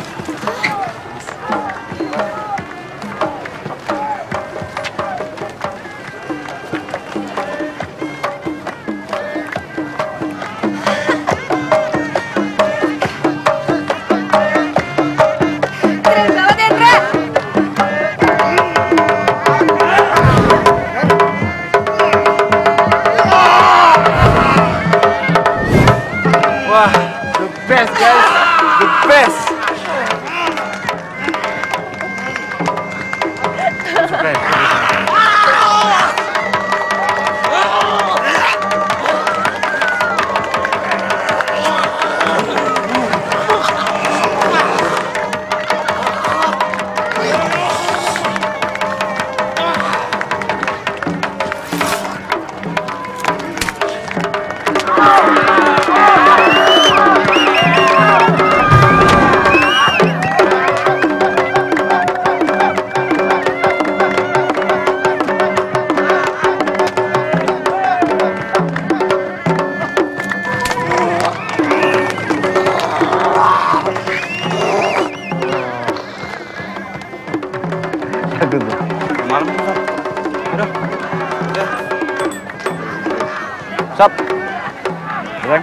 Sop. Goreng.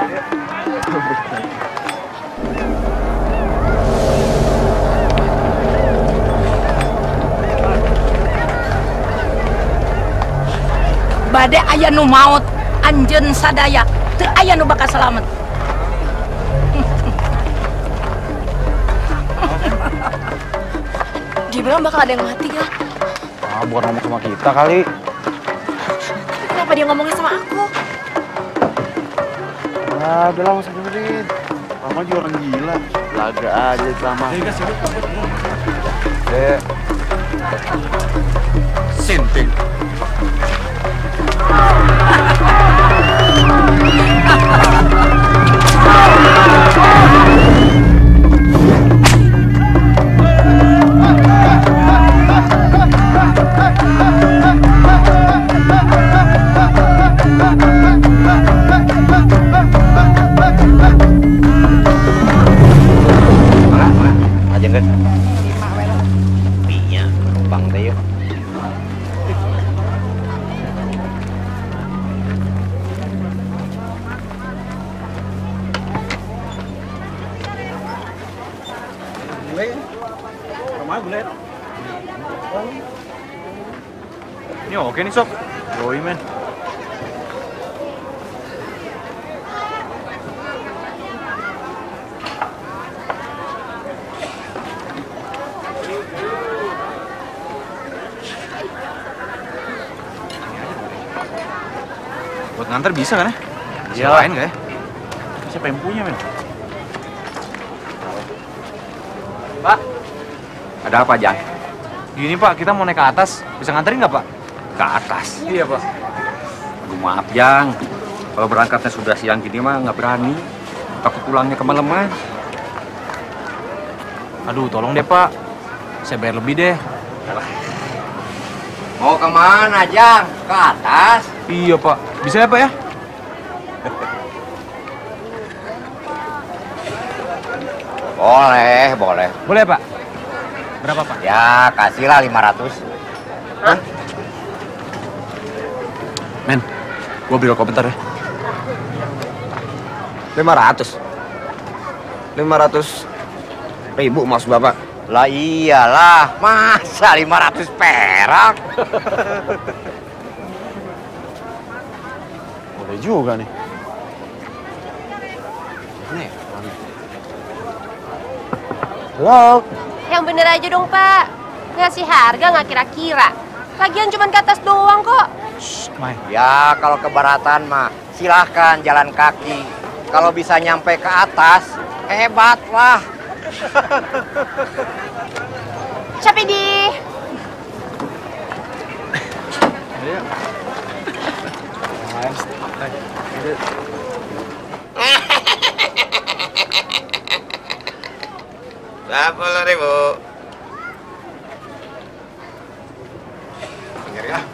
Bade aya nu maut, anjeun sadaya, teu aya nu bakal salamet. Dibilang bakal ada yang mati ya? Ah, bukan ngomong sama kita kali. Kenapa dia ngomongin sama aku? Ah, udah lah, masa dengerin. Mama juga orang gila. Laga aja sama. Sinting. Aja kan? Pinya, numpang deh yuk. Ini oke nih Sob. Yoi men. Buat nganter bisa kan ya? Bisa lain nggak ya? Siapa yang punya men? Pak, Ada apa, Jang? gini Pak, kita mau naik ke atas. Bisa nganterin nggak Pak? Ke atas. Iya Pak. Aduh, maaf, Jang. Kalau berangkatnya sudah siang gini mah nggak berani. Takut pulangnya kemalaman. Aduh, tolong deh Pak. Saya bayar lebih deh. Mau kemana, Jang? Ke atas? Iya Pak. Bisa ya Pak ya? Boleh, boleh. Boleh Pak? Berapa Pak? Ya, kasihlah 500. Men, gua beli rokok bentar ya. 500. 500 ribu maksud Bapak. Lah iyalah, masa 500 perak? Boleh juga nih. Nih, halo. Yang bener aja dong, Pak. Ngasih harga nggak kira-kira. Lagian cuma ke atas doang kok. Shh, Mai. Ya, kalau keberatan mah silahkan jalan kaki. Kalau bisa nyampe ke atas, hebat lah. Capek di. Rp10.000. Pinggir ya.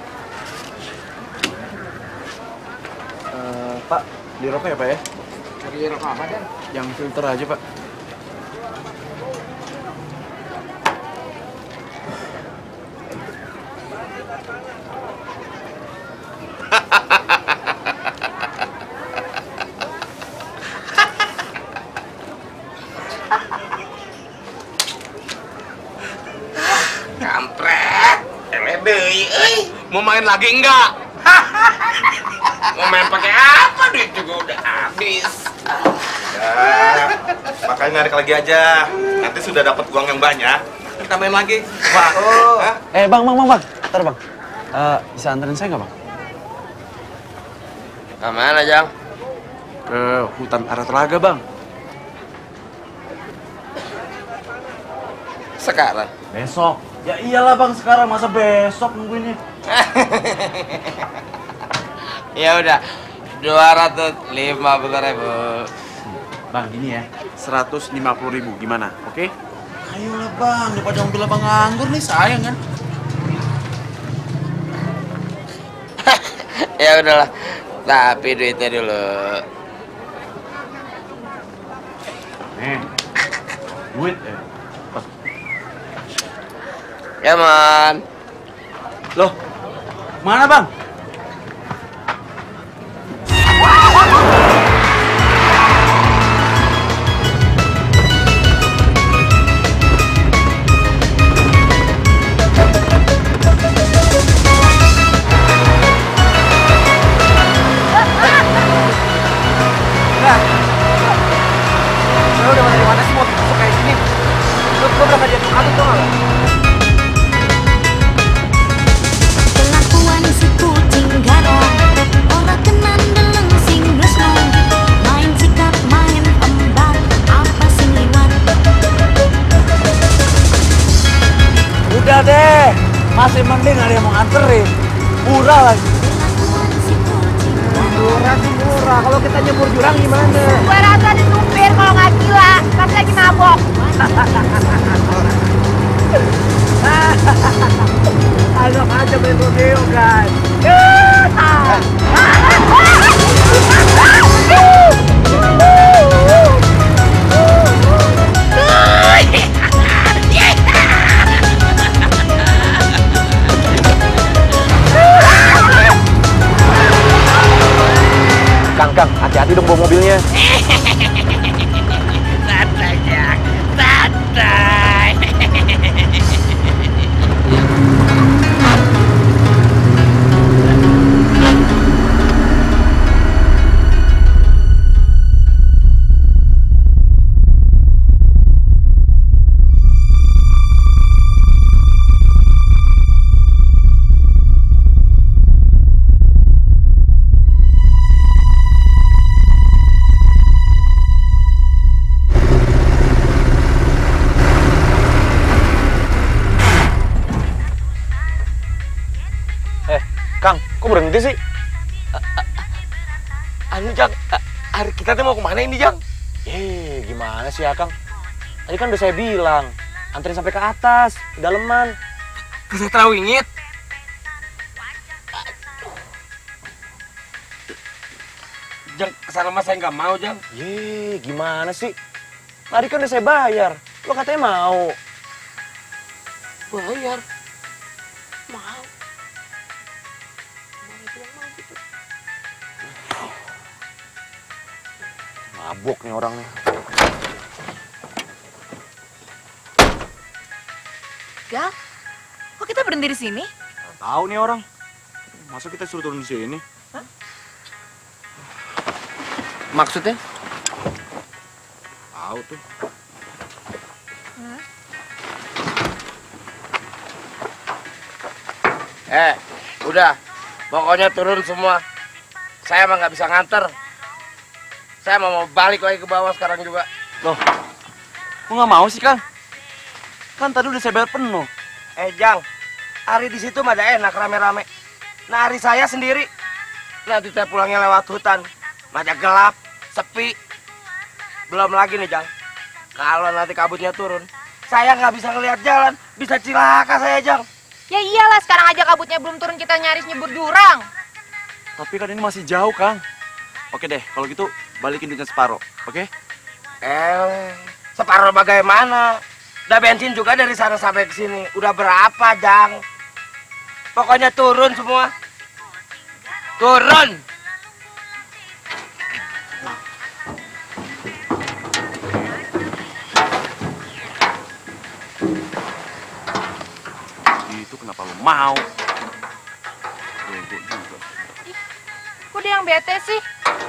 Pak, beli rokok ya Pak ya? Kopi rokok apa, Den? Yang filter aja, Pak. Kampret, deui euy. Mau main lagi enggak? Mau main pakai apa? Duit juga udah habis. Ya, makanya narik lagi aja. Nanti sudah dapat uang yang banyak, kita main lagi. Wah. Hah? Bang. Ntar, Bang. Bisa anterin saya nggak, Bang? Kemana, Jang? Ke hutan arah telaga, Bang. Sekarang. Besok. Ya iyalah, Bang, sekarang. Masa besok nungguinnya? Ya udah, 250.000. Bang, gini ya. 150.000, gimana? Oke? Ayolah, Bang. Daripada mobil Abang nganggur nih, sayang kan? Ya udahlah, tapi duitnya dulu. Nih. Duit, Ya, Man. Loh, mana, Bang? Lo udah dari mana sih mau masuk kayak gini? Lo berapa dia tuh tuh nggak? Kelakuan si kucing garong, orang kenan deleng sing blesnong, main sikap main embat, apa sing liwat. Udah deh, masih mending ada yang mau nganterin. Murah lagi. Kelakuan si kucing garong. Murah sih murah. Kalau kita nyebur jurang gimana? Gua rasa ditupir kalau nggak gila, pas lagi mabok. Anggap aja main rodeo, guys. Kang, hati-hati dong bawa mobilnya. Santai, Jack. Santai. Kang, kok berhenti sih? Anu, Jang, hari kita tuh mau kemana ini, Jang? Gimana sih ya, Kang? Tadi kan udah saya bilang, anterin sampai ke atas, ke daleman. Ke Setrawingit. Jang, kesana mas saya nggak mau, Jang. Gimana sih? Tadi kan udah saya bayar, lo katanya mau. Bayar. Mau. Mabuk nih orangnya. Gal, kok kita berhenti di sini? Tahu nih orang. Masa kita suruh turun di sini? Maksudnya? Tahu tuh. Udah. Pokoknya turun semua. Saya emang nggak bisa nganter. Saya mau balik lagi ke bawah sekarang juga. Loh, kok nggak mau sih, Kang? Kan tadi udah saya bayar penuh. Jang, hari di situ mah ada enak rame-rame. Nah, hari saya sendiri. Nanti saya pulangnya lewat hutan. Macam gelap, sepi. Belum lagi nih, Jang. Kalau nanti kabutnya turun, saya nggak bisa ngelihat jalan. Bisa cilaka saya, Jang. Ya iyalah, sekarang aja kabutnya belum turun kita nyaris nyebur jurang. Tapi kan ini masih jauh, Kang. Oke deh, kalau gitu balikin duitnya separuh, oke? Separuh bagaimana? Udah bensin juga dari sana sampai ke sini. Udah berapa, Jang? Pokoknya turun semua. Turun! Itu kenapa lu mau? Bego juga. Kok dia yang bete sih?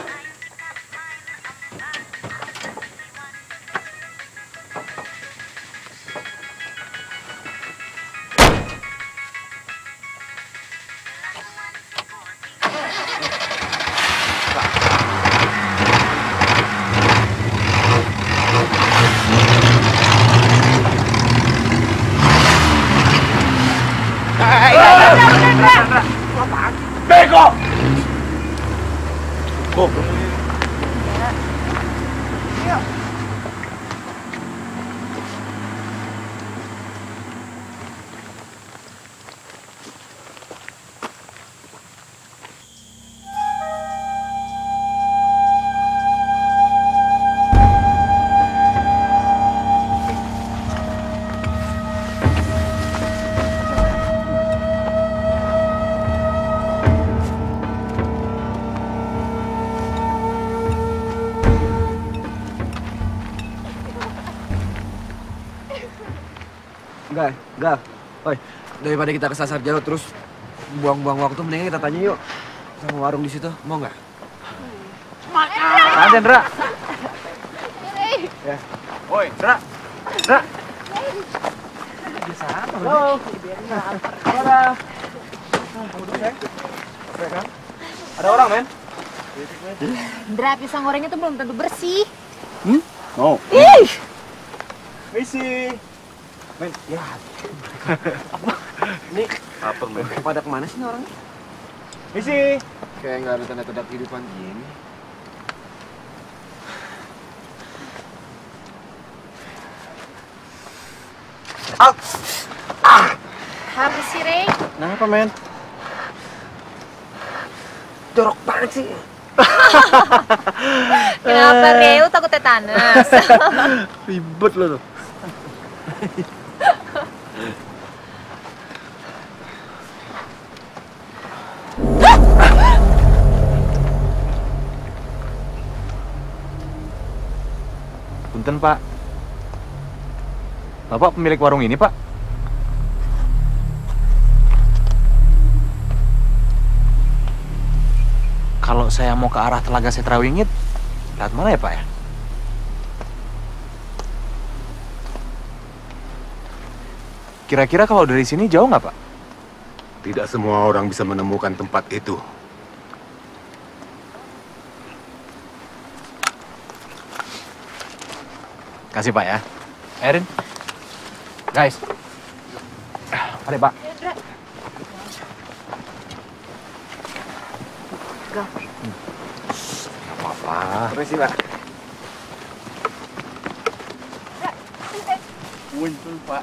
Bego! Enggak. Oi, daripada kita kesasar jalan terus buang-buang waktu, mendingan kita tanya yuk sama warung di situ, mau nggak? Ada, Ndra. Ya. Oi, Ndra. Biasa apa? Halo. Ada. Ada orang, men? Ndra, pisang gorengnya tuh belum tentu bersih. Oh. Ih! Misi. Men, ya. Apa? Ini Apa, men? pada kemana sih orangnya? Misi. Kayak nggak ada tanda-tanda kehidupan gini. Apa sih, Rey? Kenapa, men? Jorok banget sih. Kenapa, Rey? Lu takut tetanas? Ribet lo tuh. Punten, Pak. Bapak pemilik warung ini, Pak? Kalau saya mau ke arah Telaga Setrawingit, lewat mana ya, Pak ya? Kira-kira kalau dari sini jauh nggak, Pak? Tidak semua orang bisa menemukan tempat itu. Kasih, Pak ya. Erin. Guys. Mari, Pak. Go. Apa-apa. Permisi, Pak. Muncul, Pak.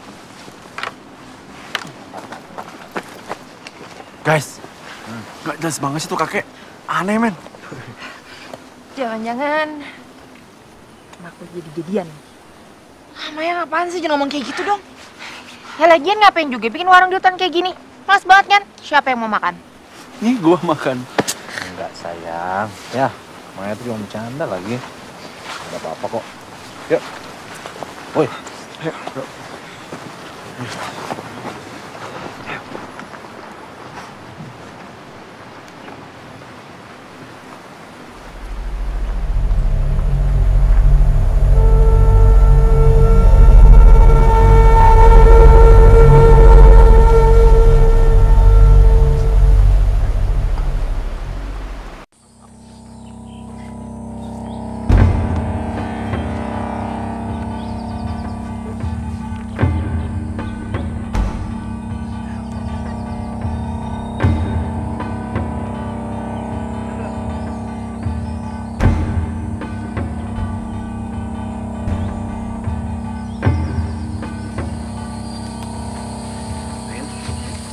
Guys. Gak jelas banget sih tuh kakek. Aneh, men. Jangan-jangan anakku jadi-jadian. Maya ngapain sih jangan ngomong kayak gitu dong? Ya lagian ngapain juga bikin warung di hutan kayak gini? Males banget kan? Siapa yang mau makan? Nih, gua makan. Enggak, sayang. Ya, Maya tuh cuma bercanda lagi. Enggak apa-apa kok. Yuk. Woi. Ayo.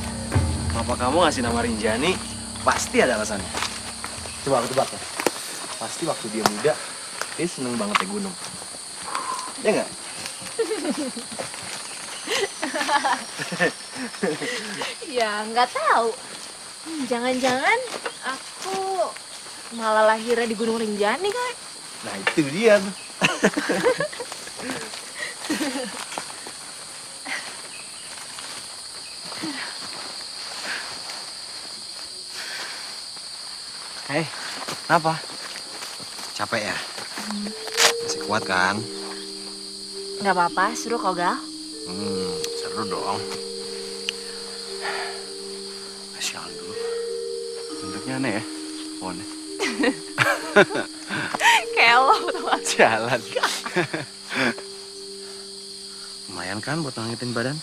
Apa kamu ngasih nama Rinjani? Pasti ada alasannya. Coba aku tebak ya. pasti waktu dia muda, dia seneng banget naik gunung. Ya nggak? Ya, nggak tahu. Jangan-jangan aku malah lahirnya di Gunung Rinjani kali. Nah itu dia tuh. Hei, kenapa? Capek ya? Masih kuat kan? Nggak apa-apa, seru kok, Gal. Seru dong. Sialan dulu. Bentuknya aneh ya, pohonnya. Kayak lo, teman. Jalan. Lumayan kan buat nanggitin badan?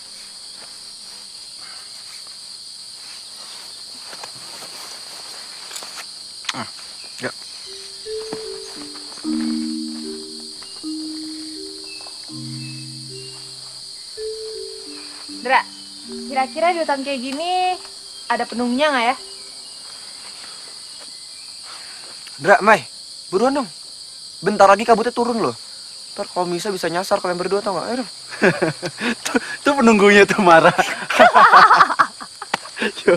Yuk. Dra, kira-kira di hutan kayak gini ada penunggunya nggak ya? Dra, Mai, buruan dong. Bentar lagi kabutnya turun loh. Ntar kalau bisa nyasar kalian berdua tau nggak? Ayo dong. tuh penunggunya tuh marah. Yuk.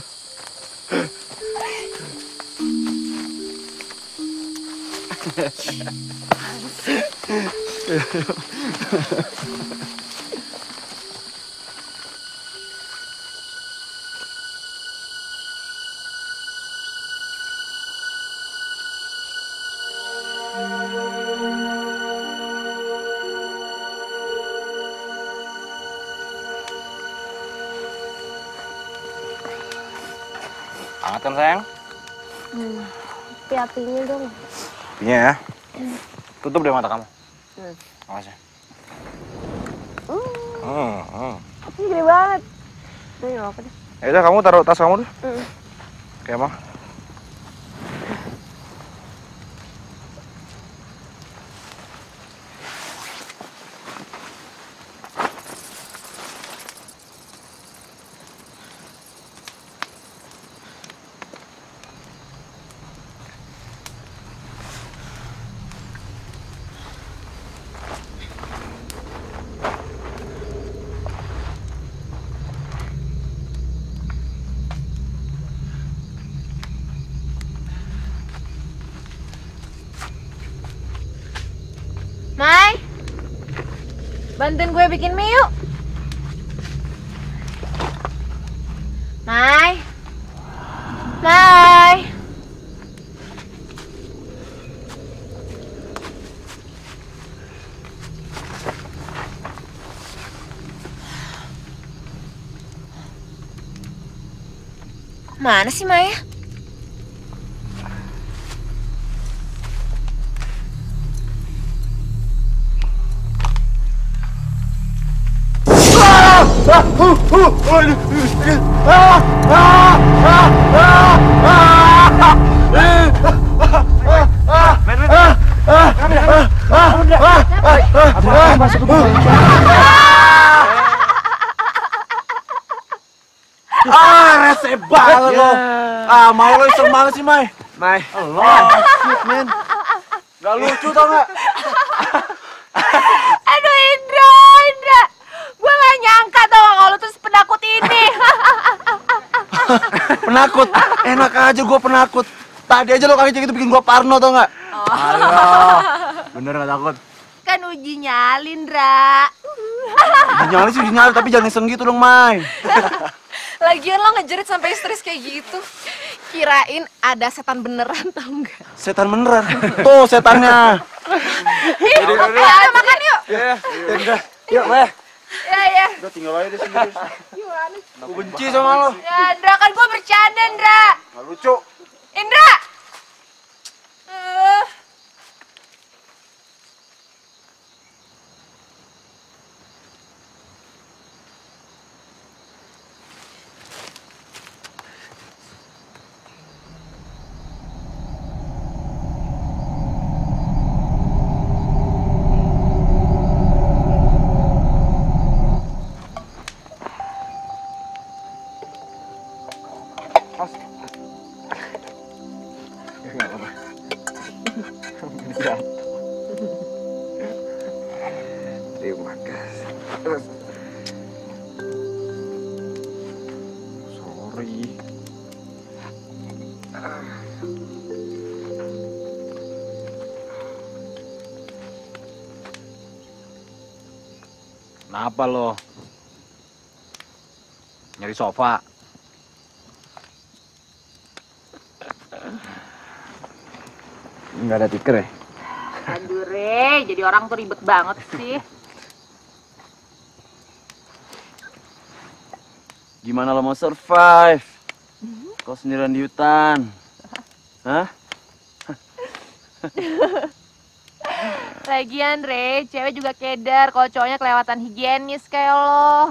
Hangat kan sayang? Api-apinya dong. Iya ya. Tutup deh mata kamu. Awas ya. Api gede banget. Ini nggak apa deh. Ya udah, kamu taruh tas kamu dulu. Oke, Emang. Mai, bantuin gue bikin mie yuk. Mai, Mai. Mana sih Maya? Rese banget lo. Mai lo iseng banget sih, Mai. Mai. Shit, man. Gak lucu tau gak? Aduh Indra. Gue gak nyangka tau gak kalau lu tuh penakut ini. Penakut? Enak aja gue penakut. Tadi aja lo kaget gitu bikin gue parno tau gak? Ayo. Bener gak takut? Kan uji nyali, Indra. Uji nyali tapi jangan iseng gitu dong, Mai. Lagian lo ngejerit sampai histeris kayak gitu. Kirain ada setan beneran tau nggak? Setan beneran? Tuh setannya. Ayo makan yuk. Iya. Yuk, Mai. Iya. Udah tinggal aja deh sendiri. Gimana? Gue benci sama lo. Ya, Indra, kan gue bercanda, Indra. Gak lucu. Indra! Terima kasih. Sorry. Kenapa lo? Nyari sofa? Nggak ada tiker ya? Aduh, Re, jadi orang tuh ribet banget sih. Gimana lo mau survive? Kau sendirian di hutan. Hah? Lagian, Re, cewek juga keder kalau cowoknya kelewatan higienis kayak lo.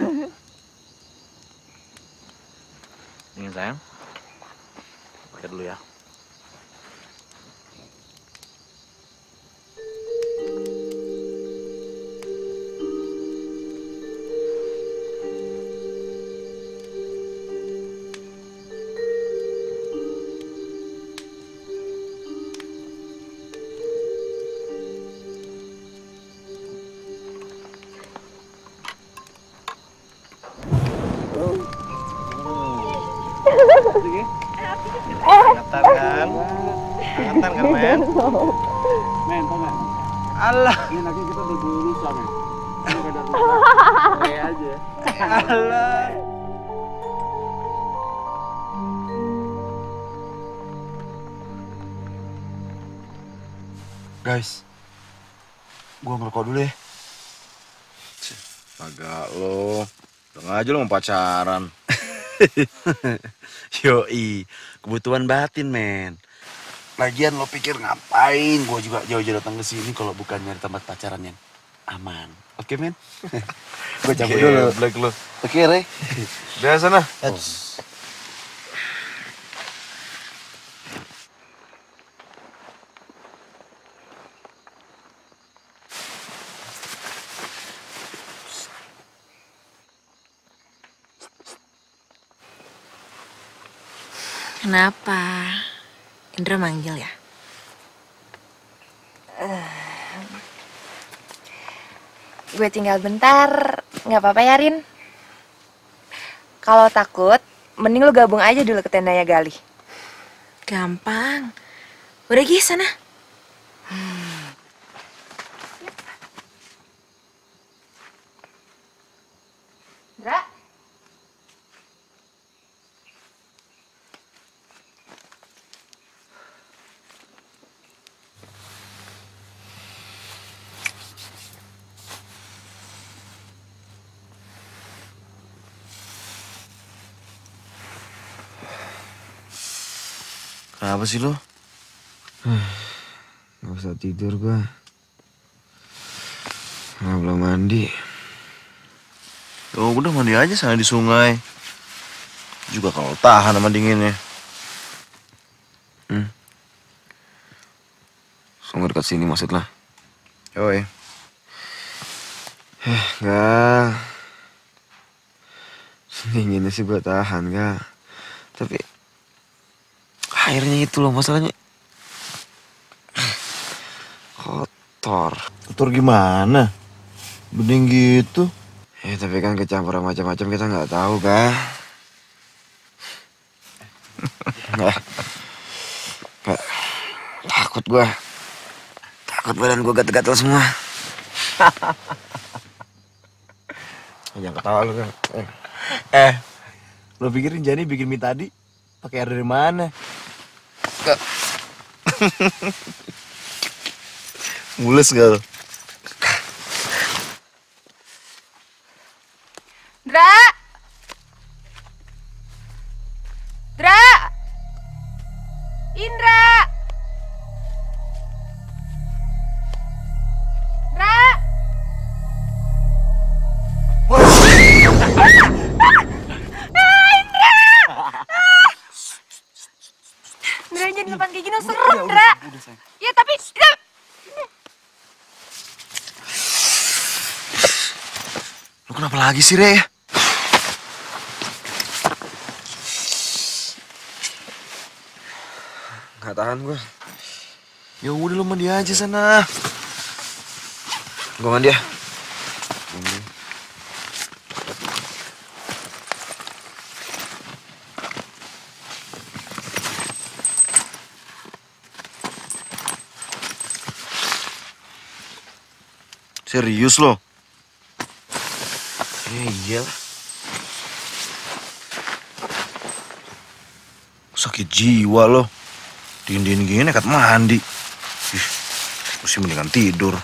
Ingin sayang? Pakai dulu ya. Angatan kan? Angatan kan, men? Men, kok men? Allah. Ini nanti kita udah berurusan, men. Ini gak ada kayak aja. Allah. Guys, gua ngerokok dulu ya. Agak lo. Udah aja lo mau pacaran. Yoi, kebutuhan batin, men. Lagian lo pikir ngapain gua juga jauh-jauh datang ke sini kalau bukan nyari tempat pacaran yang aman. Oke, men? Gua cabut dulu. Black lo. Oke, Re. Udah sana. Kenapa? Indra manggil ya? Gue tinggal bentar, nggak apa-apa ya, Rin? Kalau takut, mending lu gabung aja dulu ke tendanya Galih. Gampang. Udah Gi, sana. Indra? Kenapa sih lo? Gak usah tidur gua. Belum mandi. Oh, udah mandi aja sana di sungai. Juga kalau tahan sama dinginnya. Sungai dekat sini maksudnya. Yoi. Enggak. Dinginnya sih gua tahan, enggak. Tapi airnya itu loh masalahnya. Kotor. Kotor gimana? Bening gitu. Tapi kan kecampuran macam-macam kita nggak tahu, Kak. Kak, takut gua. Takut badan gua gatel-gatel semua. Jangan ketawa lu, kan. Lu pikirin Jani bikin mie tadi pakai air dari mana? Mules gak lo? Dra! Dra! Indra! Dra! Indra, jangan di depan kayak gini, serem, Dra. Ya, tapi... Lu kenapa lagi sih, Re? Nggak tahan gua. Ya udah lu mandi aja sana. Gua mandi ya. Serius lo? Iya. Sakit jiwa lo. Dingin-dingin gini nekat mandi. Ih, mesti mendingan tidur.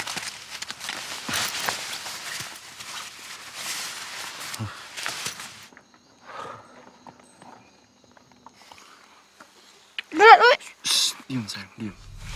Diam sayang, diam.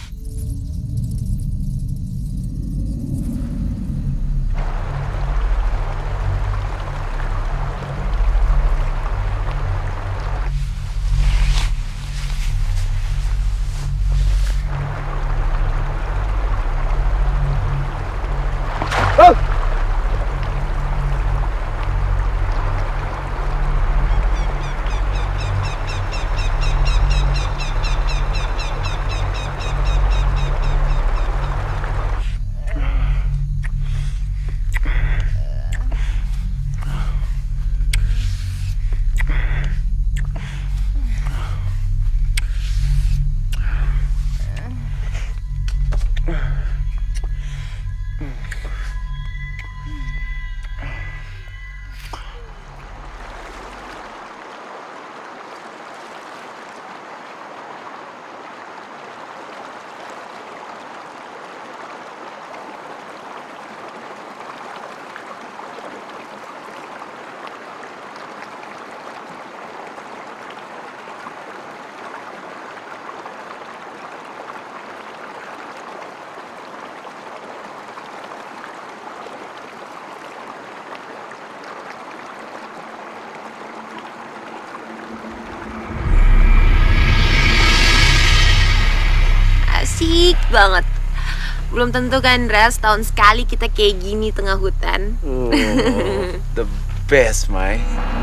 Asik banget. Belum tentu kan, Dra, setahun sekali kita kayak gini tengah hutan. Oh, the best, Mai.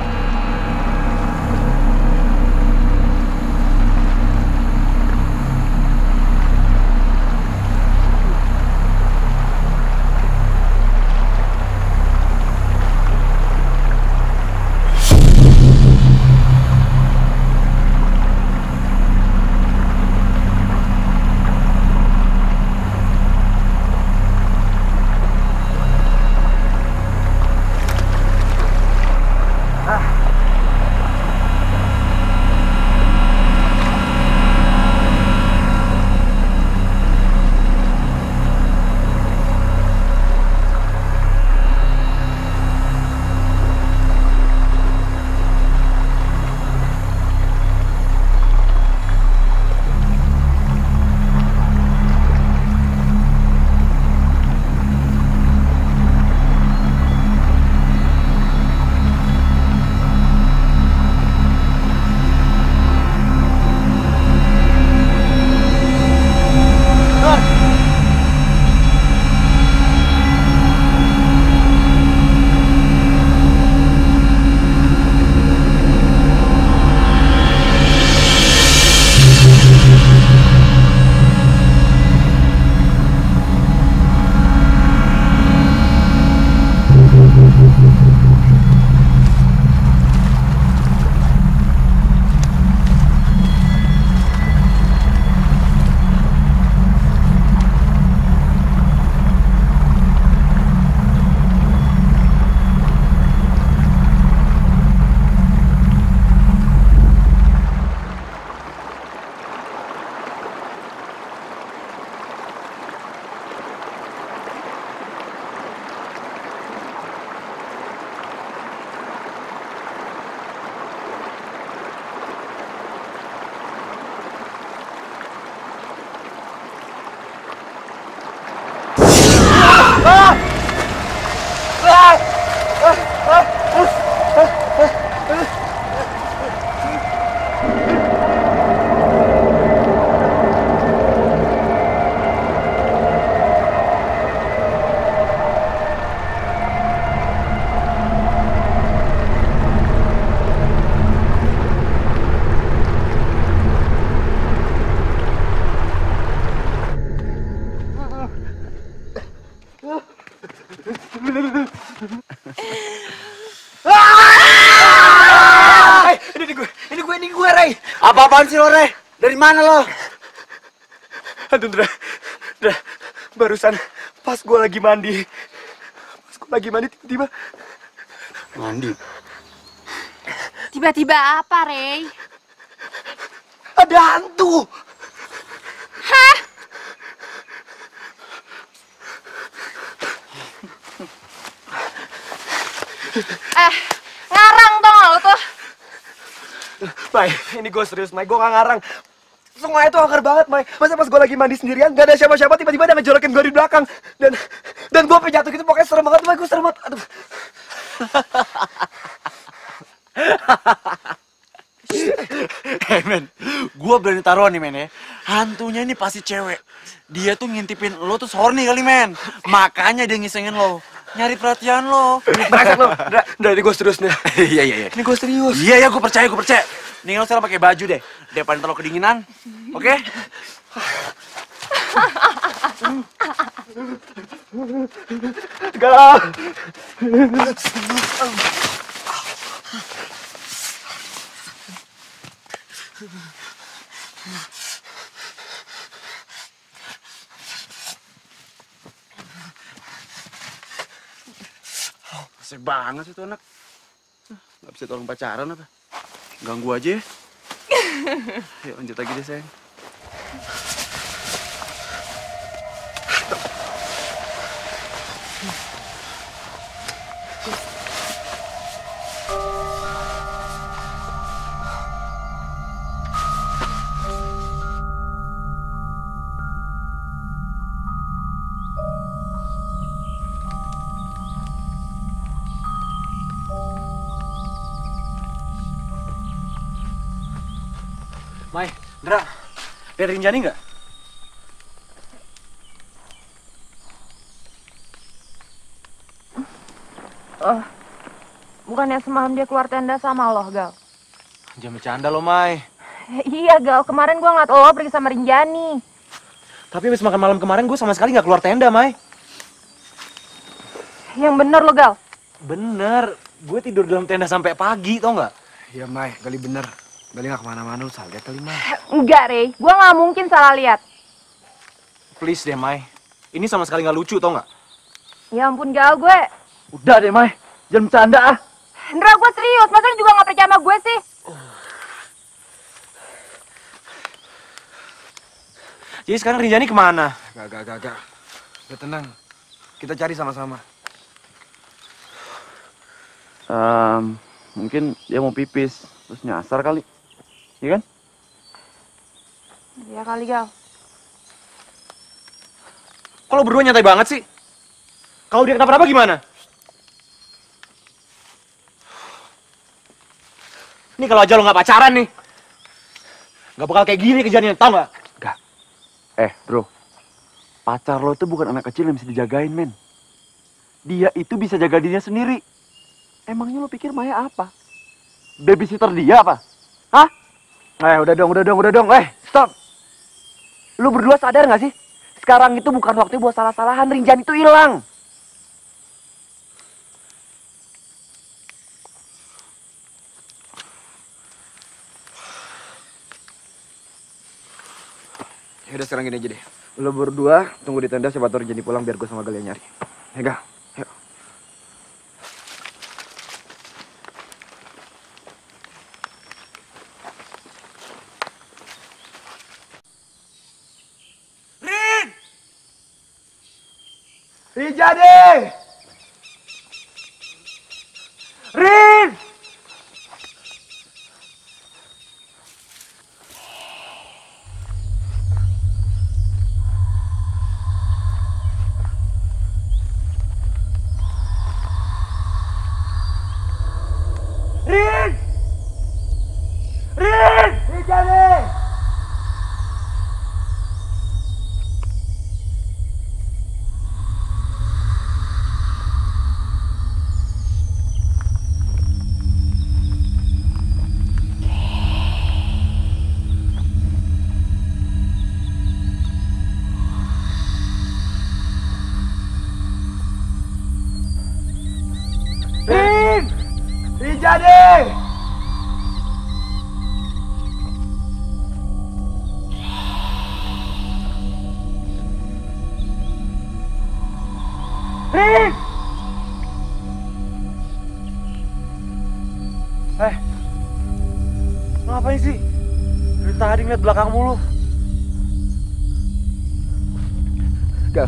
Ini gue, Ray. Apa-apaan sih lo, Ray? Dari mana lo? Aduh, Dra, barusan pas gue lagi mandi, gue lagi mandi tiba-tiba. Mandi? Tiba-tiba apa, Rey? Ada hantu. Hah? Ngarang tau gak lo tuh? Mai, ini gue serius, Mai. Gue gak ngarang. Semuanya tuh angker banget, Mai. Masa pas gue lagi mandi sendirian, gak ada siapa-siapa, tiba-tiba ada ngejorokin gue di belakang. Dan gue sampai jatuh gitu, pokoknya serem banget, Mai. Gue serem banget. Aduh. Hey men, gue berani taruhan nih men ya. Hantunya ini pasti cewek. Dia tuh ngintipin lo tuh horny kali men. Makanya dia ngisengin lo. Nyari perhatian lo. Brengsek lo. Udah, ini gue serius nih. Iya. Ini gue serius. Iya, gue percaya. Nih lo sekarang pakai baju deh. Daripada ntar lo kedinginan. Oke? Gak. Asik banget sih tuh anak. Gak bisa tolong pacaran apa? Ganggu aja ya. Yuk lanjut lagi deh sayang. Mai, Dra, lihat Rinjani nggak? Oh, bukannya semalam dia keluar tenda sama lo, Gal? Jangan bercanda lo, Mai. Iya, Gal. Kemarin gue ngeliat lo pergi sama Rinjani. Tapi habis makan malam kemarin gue sama sekali nggak keluar tenda, Mai. Yang bener lo, Gal? Bener, gue tidur dalam tenda sampai pagi, tau nggak? Iya, Mai, Gali bener. Gali nggak kemana-mana, lu salah lihat kali, Mai. Enggak, Rey. Gue nggak mungkin salah lihat. Please deh, Mai. Ini sama sekali nggak lucu, tau nggak? Ya ampun, Gal, gue. Udah deh, Mai. Jangan bercanda ah. Ndra, gue serius. Masa lu juga nggak percaya sama gue sih? Jadi sekarang Rinjani kemana? Gak. Udah tenang. Kita cari sama-sama. Mungkin dia mau pipis. Terus nyasar kali. Iya kan? Iya kali, Gal. Kok lo berdua nyantai banget sih? Kalau dia kenapa-napa gimana? Ini kalau aja lo nggak pacaran nih, nggak bakal kayak gini kejadiannya, tau nggak? Enggak. Bro. Pacar lo itu bukan anak kecil yang bisa dijagain, men. Dia itu bisa jaga dirinya sendiri. Emangnya lo pikir Maya apa? Babysitter dia apa? Hah? Udah dong. Stop. Lu berdua sadar nggak sih? Sekarang itu bukan waktu buat salah-salahan. Rinjani itu hilang. Ya udah sekarang gini aja deh. Lo berdua tunggu di tenda, siapa tahu Rinjani pulang biar gue sama Gali nyari. Ya Gal? Yuk. Rinjani! Rin! Rin! Rinjani! Rinjani! Rin! Ngapain sih? Dari tadi ngeliat belakang mulu. Gal.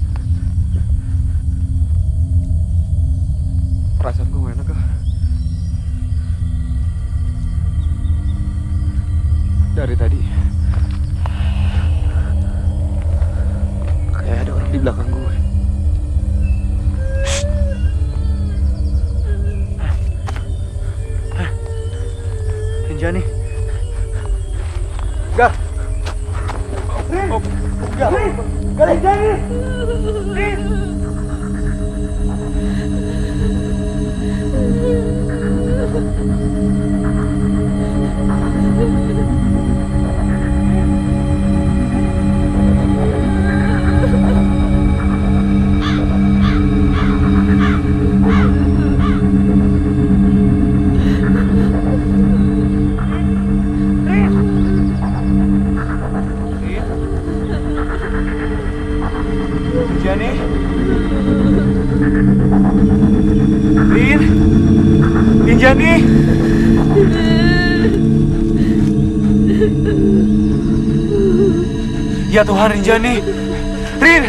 Perasaan gue gak enak, Gal. Dari tadi kayak ada orang di belakang gue. Rinjani. Gal. Oh, Gal. Gal Rinjani. Rin. Rinjani. Rin. Rinjani. Ya Tuhan, Rinjani. Rin.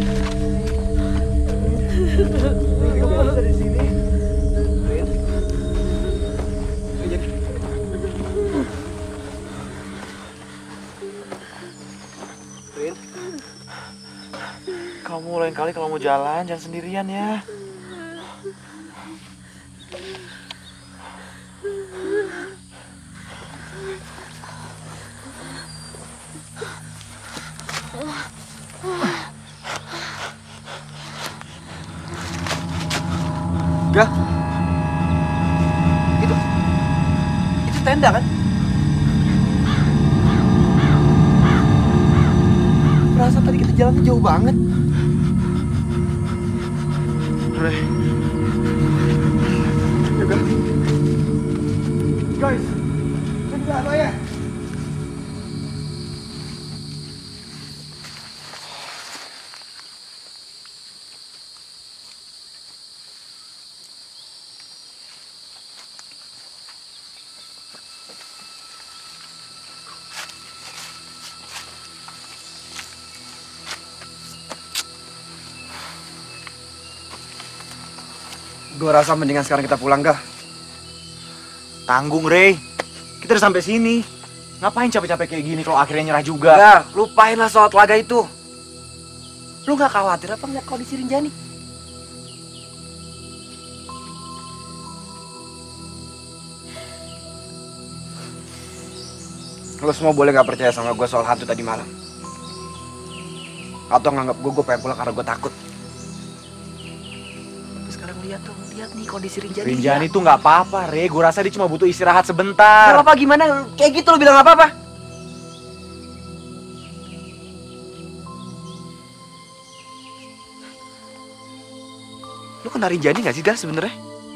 Kamu lain kali kalau mau jalan jangan sendirian ya. Gal. Itu tenda kan? Perasaan tadi kita jalannya jauh banget. Udah. Juga. Guys, tenda apa ya? Gue rasa mendingan sekarang kita pulang, Gal. Tanggung, Rey. Kita udah sampai sini. Ngapain capek-capek kayak gini kalau akhirnya nyerah juga? Gal, lupain lah soal telaga itu. Lu gak khawatir apa ngeliat kondisi Rinjani? Lo semua boleh gak percaya sama gue soal hantu tadi malam. Atau nganggap gue pengen pulang karena gue takut. Tapi sekarang lihat tuh, lihat nih kondisi Rinjani. Rinjani tuh nggak apa-apa, Rey. Gue rasa dia cuma butuh istirahat sebentar. Gak apa-apa gimana? Kayak gitu lo bilang gak apa-apa? Lu kenal Rinjani gak sih, Gal, sebenarnya?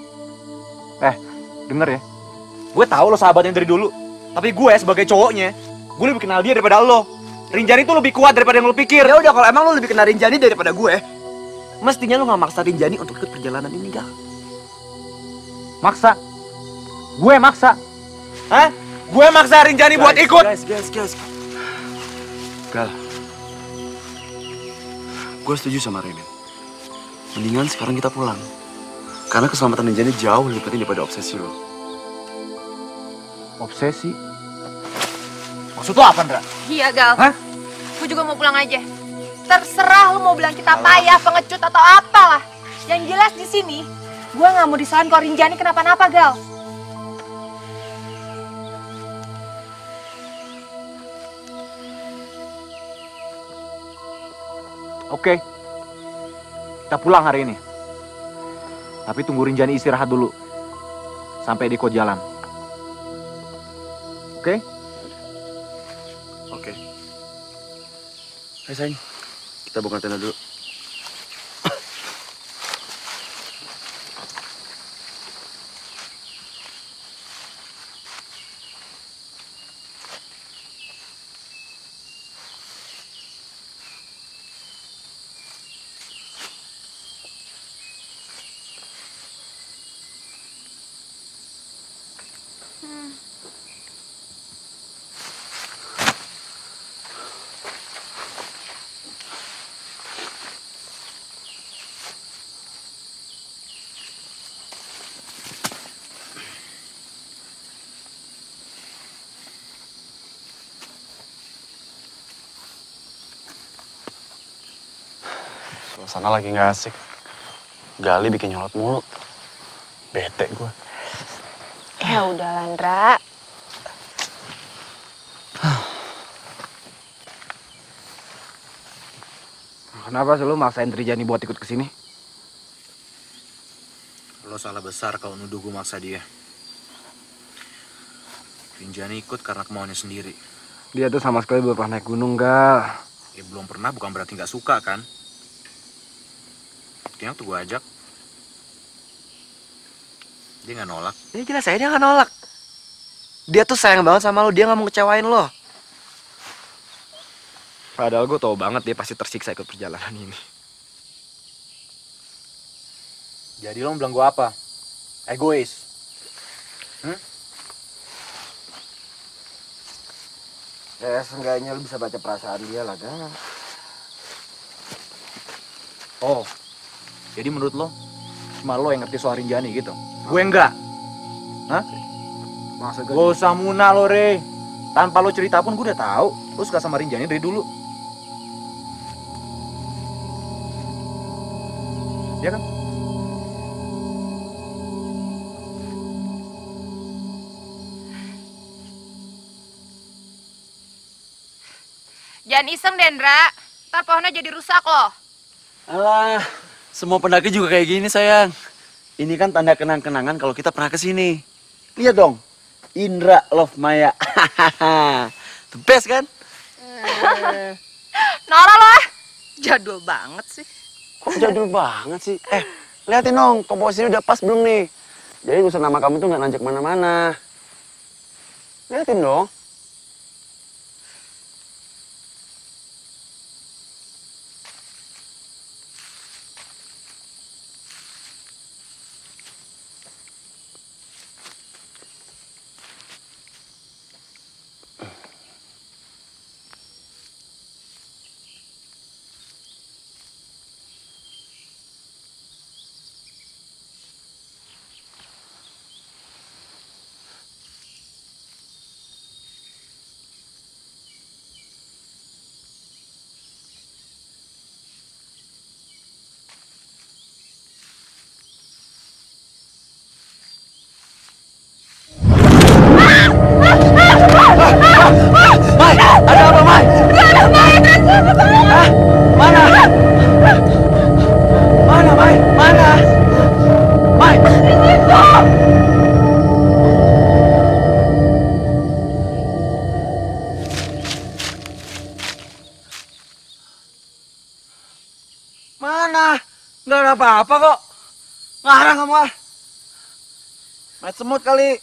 Denger ya. Gue tahu lo sahabatnya dari dulu. Tapi gue sebagai cowoknya, gue lebih kenal dia daripada lo. Rinjani tuh lebih kuat daripada yang lo pikir. Ya udah, kalau emang lu lebih kenal Rinjani daripada gue, mestinya lu gak maksa Rinjani untuk ikut perjalanan ini, Gal. Maksa? Gue maksa? Hah? Gue maksa Rinjani buat ikut? Guys. Gal, gue setuju sama Remen. Mendingan sekarang kita pulang. Karena keselamatan Rinjani jauh lebih penting daripada obsesi lo. Obsesi? Maksud lo apa, Ndra? Iya, Gal. Hah? Gue juga mau pulang aja. Terserah lu mau bilang kita payah, pengecut atau apalah. Yang jelas di sini, gue nggak mau disalahin kalau Rinjani kenapa-napa, Gal. Oke. Kita pulang hari ini. Tapi tunggu Rinjani istirahat dulu. Sampai di kod jalan. Oke? Oke. Hai sayang, kita buka tenda dulu. Suasana lagi nggak asik. Gali bikin nyolot mulu. Bete gue. Ya udah, Landra. Kenapa sih lu maksain Trijani buat ikut kesini? Lo salah besar kalau nuduh gue maksa dia. Rinjani ikut karena kemauannya sendiri. Dia tuh sama sekali belum pernah naik gunung, Gal. Ya belum pernah bukan berarti nggak suka kan? Buktinya waktu gue ajak, dia nggak nolak. Ini jelas saya dia nggak nolak. Dia tuh sayang banget sama lo, dia nggak mau ngecewain lo. Padahal gue tau banget dia pasti tersiksa ikut perjalanan ini. Jadi lo bilang gue apa? Egois? Ya seenggaknya lo bisa baca perasaan dia lah, Gal. Oh, jadi menurut lo cuma lo yang ngerti soal Rinjani gitu? Gue enggak. Hah? Maksud Gak usah muna lo, Re. Tanpa lo cerita pun gue udah tahu lo suka sama Rinjani dari dulu. Iya kan? Jangan iseng, Dendra. Ntar pohonnya jadi rusak loh. Alah, semua pendaki juga kayak gini, sayang. Ini kan tanda kenang-kenangan kalau kita pernah kesini. Lihat dong, Indra Love Maya. The best kan? Nora lo ah. Jadul banget sih. Kok jadul banget sih? Liatin dong, komposisinya udah pas belum nih? Jadi tulisan nama kamu tuh nggak nanjak mana-mana. Liatin dong. Mai, ada apa, Mai? Ada Mai, Mana? Mana, Mai? Mana? Mai! Di situ! Mana? Nggak ada apa-apa kok. Ngarang kamu ah. Main semut kali.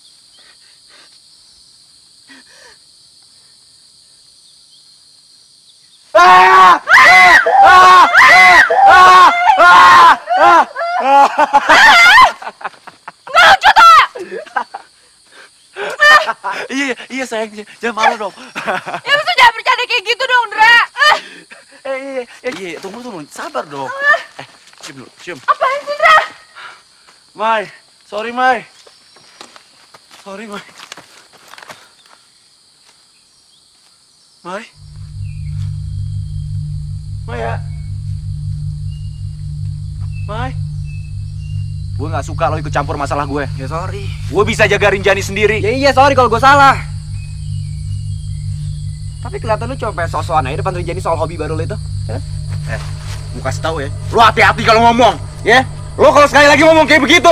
Lucu tuh! Iya sayang, jangan malu dong. Ya bisa jangan bercanda kayak gitu dong, Dra. Iya, tunggu, sabar dong. Cium dulu, cium. Apaan sih, Dra? Mai, sorry Mai. Sorry Mai. Mai. Mai ya. Mai. Gue nggak suka lo ikut campur masalah gue. Ya sorry. Gue bisa jaga Rinjani sendiri. Ya iya sorry kalau gue salah. Tapi kelihatan lu cuma pengen sok-sokan aja depan Rinjani soal hobi baru lo itu. Ya? Gue kasih tahu ya. Lo hati-hati kalau ngomong, ya. Lo kalau sekali lagi ngomong kayak begitu.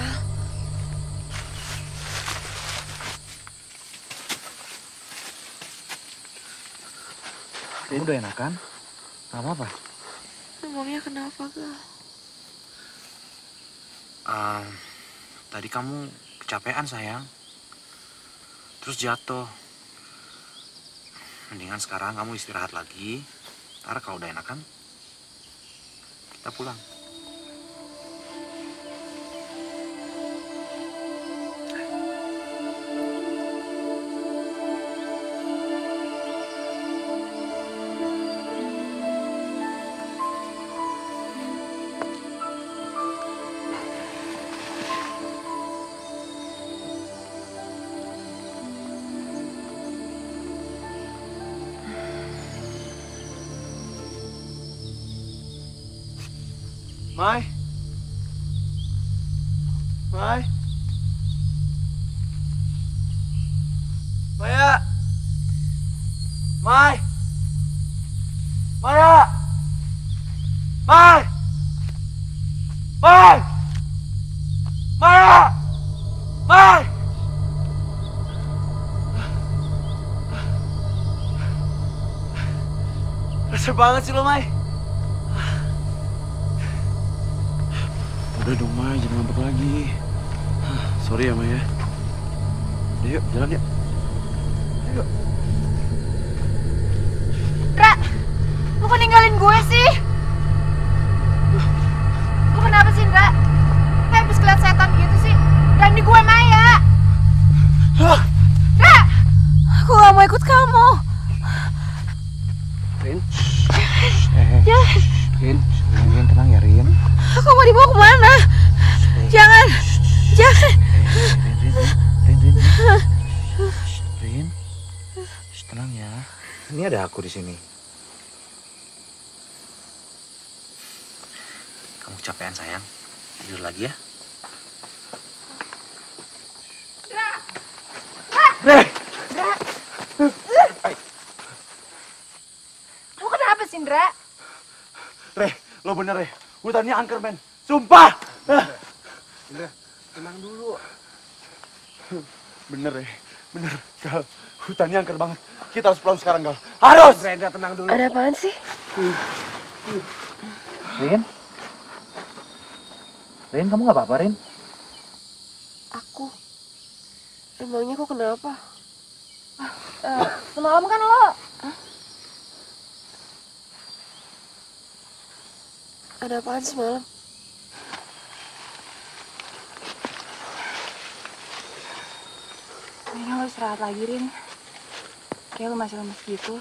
Kamu udah enakan? Gak apa-apa. Emangnya kenapa, Gal? Tadi kamu kecapean sayang. Terus jatuh. Mendingan sekarang kamu istirahat lagi. Ntar kalau udah enakan, kita pulang. Mai. Mai. Maya. Mai. Maya. Mai. Mai. Maya. Mai. Resep banget sih lo, Mai. Udah dong, Mai, jangan ngambek lagi. Sorry ya, Mai ya. Udah yuk, jalan yuk. Ayo. Ra, lu kok ninggalin gue sih? Lu kenapa sih, Ra? Kayak habis keliat setan gitu sih. Dan di gue Maya. Ra, aku gak mau ikut kamu. Rin. Jangan. Rin, tenang ya, Rin. Aku mau dibawa kemana? Jangan. Jangan. Rin. Tenang ya. Ini ada aku di sini. Kamu kecapean, sayang. Tidur lagi ya. Lu kenapa sih, Indra? Re, lo bener, Re. Hutannya angker, men. Sumpah! Indra, tenang dulu. Bener, Re. Bener. Gal, hutannya angker banget. Kita harus pulang sekarang, Gal. Harus! Indra, tenang dulu. Ada apaan sih? Rin? Rin, kamu gak apa-apa, Rin? Aku? Emangnya kok kenapa? Semalam kan lo? Ada apaan semalam? Kayaknya lo istirahat lagi, Rin. Kayak lo masih lemes gitu.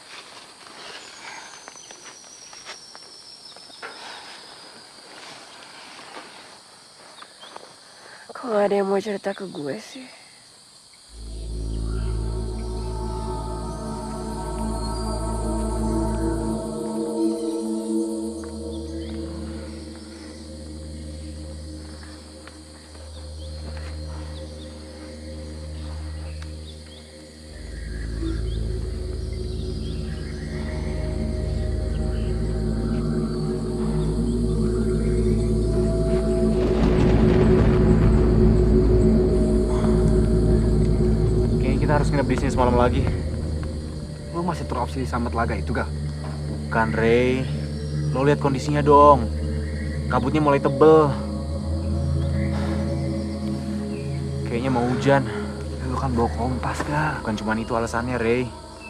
Kok gak ada yang mau cerita ke gue sih? Kita harus nginep di sini semalam lagi. Lo masih terobsesi sama telaga itu, Gal? Bukan, Ray. Lo lihat kondisinya dong. Kabutnya mulai tebel. Kayaknya mau hujan. Lo kan bawa kompas, Gal. Bukan cuma itu alasannya, Ray.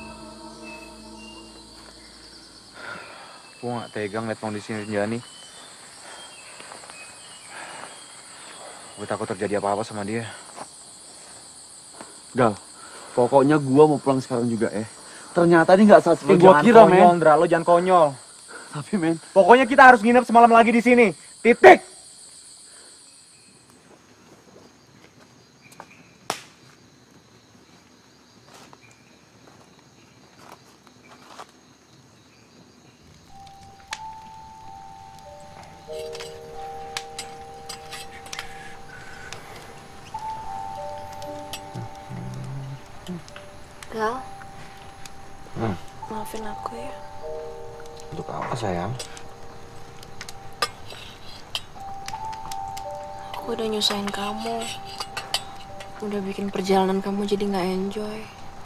Gue gak tegang liat kondisinya Rinjani. Gue takut terjadi apa-apa sama dia. Gal, pokoknya gua mau pulang sekarang juga, Ternyata ini nggak seperti gua kira, men. Ndra, lo jangan konyol. Tapi, men, Pokoknya kita harus nginep semalam lagi di sini. Titik. Gal, maafin aku ya. Untuk apa, sayang? Aku udah nyusahin kamu. Udah bikin perjalanan kamu jadi nggak enjoy.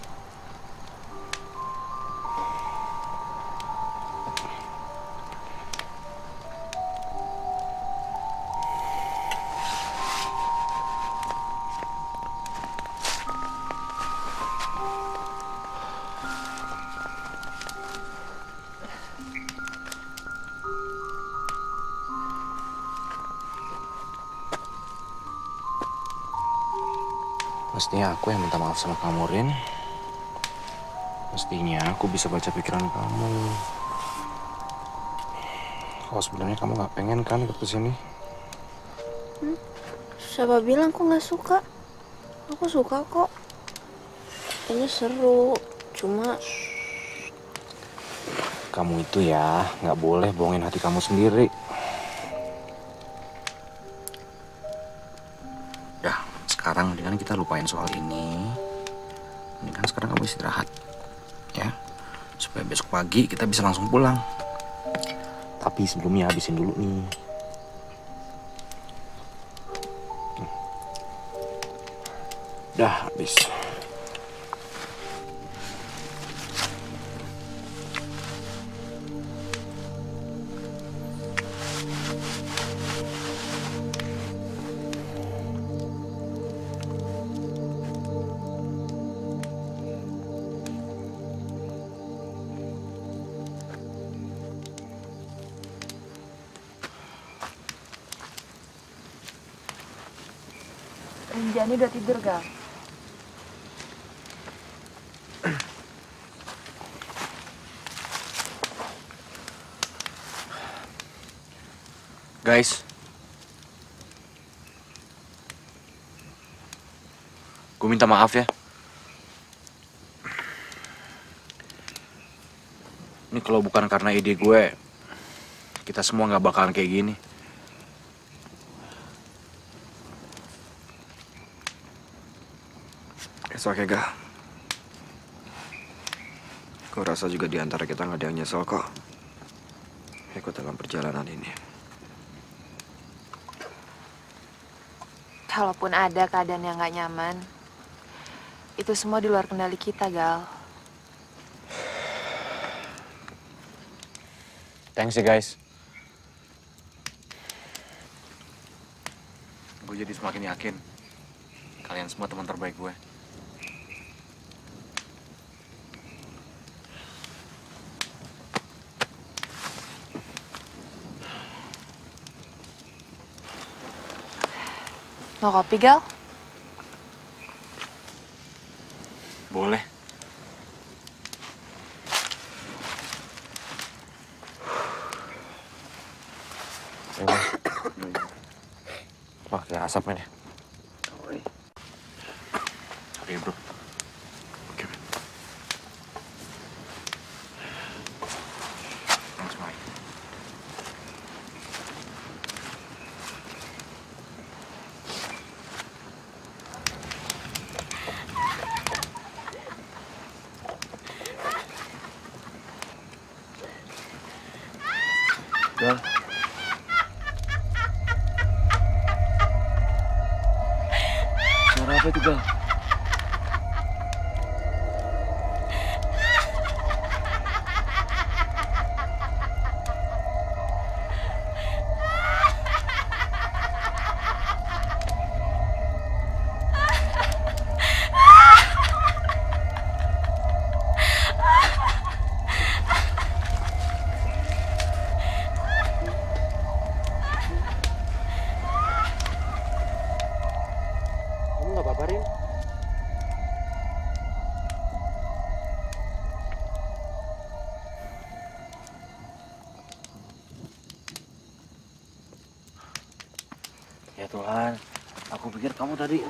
Mestinya aku yang minta maaf sama kamu, Rin. Mestinya aku bisa baca pikiran kamu. Kalau sebenarnya kamu nggak pengen kan ikut kesini? Siapa bilang aku nggak suka? Aku suka kok. Ini seru. Cuma Kamu itu ya nggak boleh bohongin hati kamu sendiri. sekarang mendingan kita lupain soal ini. Mendingan sekarang kamu istirahat, ya, supaya besok pagi kita bisa langsung pulang. Tapi sebelumnya habisin dulu nih. Dah habis. Rinjani udah tidur, Gal? Guys, gue minta maaf ya. Ini kalau bukan karena ide gue, kita semua nggak bakalan kayak gini. It's okay, Gal. Gue rasa juga di antara kita nggak ada yang nyesel kok ikut dalam perjalanan ini. Kalaupun ada keadaan yang nggak nyaman, itu semua di luar kendali kita, Gal. Thanks ya guys. Gue jadi semakin yakin kalian semua teman terbaik gue. Mau kopi, Gal? Boleh. Wah, kayak asap kan ya? Oke, bro. Oke, man. Thanks, Mike. Gal. Suara apa itu, Gal? Ya Tuhan, aku pikir kamu tadi...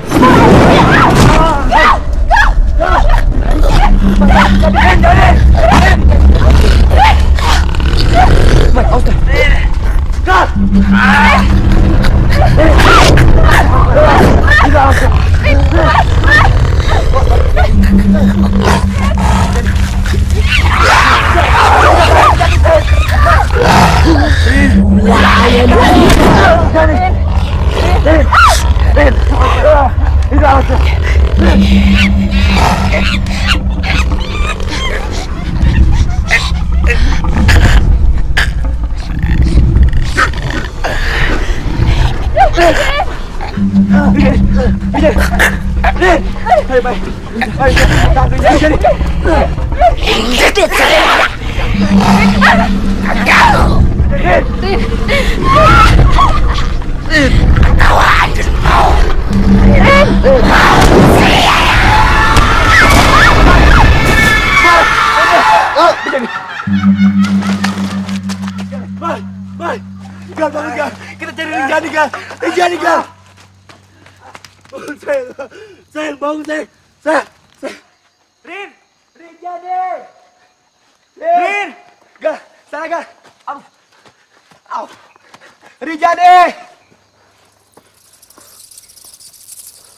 Gal, bangun, Gal. Kita cari Rinjani, Gal. Rinjani, Gal. Sahil, bangun, Sahil. Rin! Rinjani! Rin! Gal, sana, Gal. Rinjani!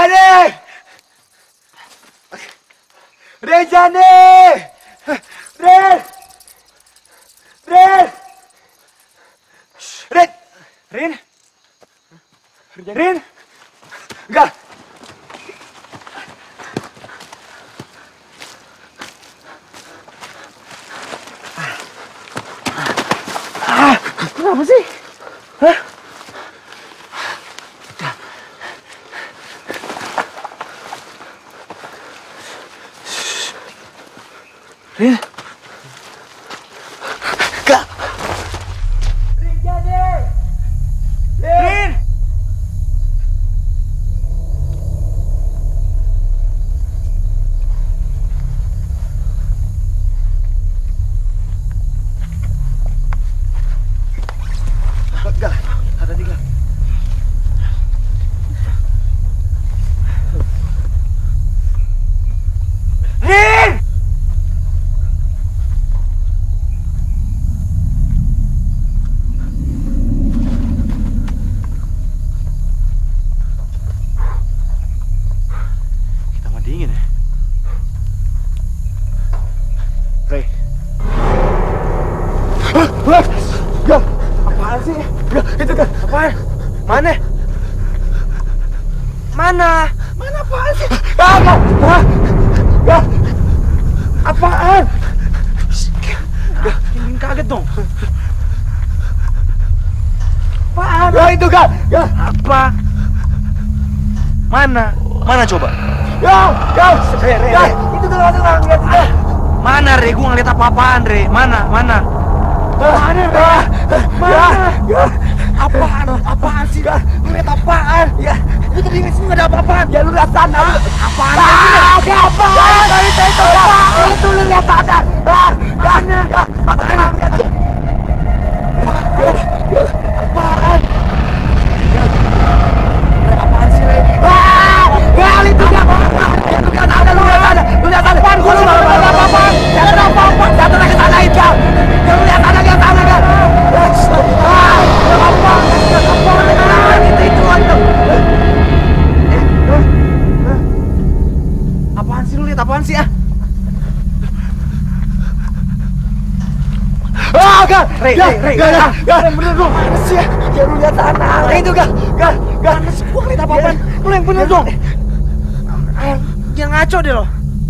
Rejane! Rejane! Ren! Ren! Ren! Rin? Rin? Enggak. Kenapa sih? Hah? Rin? Kak! Rin jadi! Rin! Gak, ada tiga. Rin! Kita mah dingin ya. Ray. Gak, apaan sih? Gak, itu kan, apaan? Mana? Mana? Mana apaan sih? Gak, apaan? Gak, bikin kaget dong. Apaan? Gak, itu gak. Apa? Mana? Mana coba? Gak, itu tuh nggak ngeliat. Mana, Re? Gua ngeliat apa-apaan, Re? Mana? Mana? Apaan sih? Ngeliat apaan? Ya, gue tadi nggak ada apa-apaan. Ya lu lihat sana. Apaan? Ada apaan? Itu lu lihat sana. Mana? Apaan? Apaan sih, Re? Gal itu gak apa-apa. Itu kan ada, lu lihat sana. Lu lihat sana. Gue lu gak ada apa-apa. Gak ada apa-apa. Gak ada ke sana itu. Ya lu lihat sana, lihat sana kan. Apaan sih lu lihat apaan sih ah? Gak, bener dong. Mana sih ya? Ya lu lihat sana. Itu gak. Mana sih gua ngeliat apa-apaan? Lu yang bener dong. Jangan ngaco deh lo.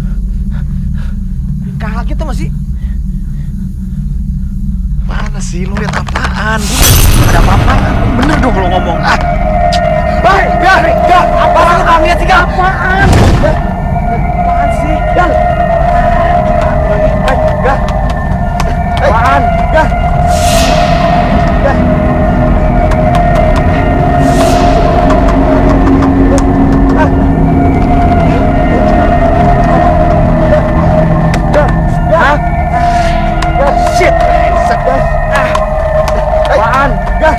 Kaget tuh masih. Mana sih lu lihat apaan? Gua ada apa-apaan. Bener dong lo ngomong. Gak. Apaan lu gak ngeliat sih, Gak? Apaan? Apaan sih? Gak. Apaan? Gak. Shit! Apaan? Gak.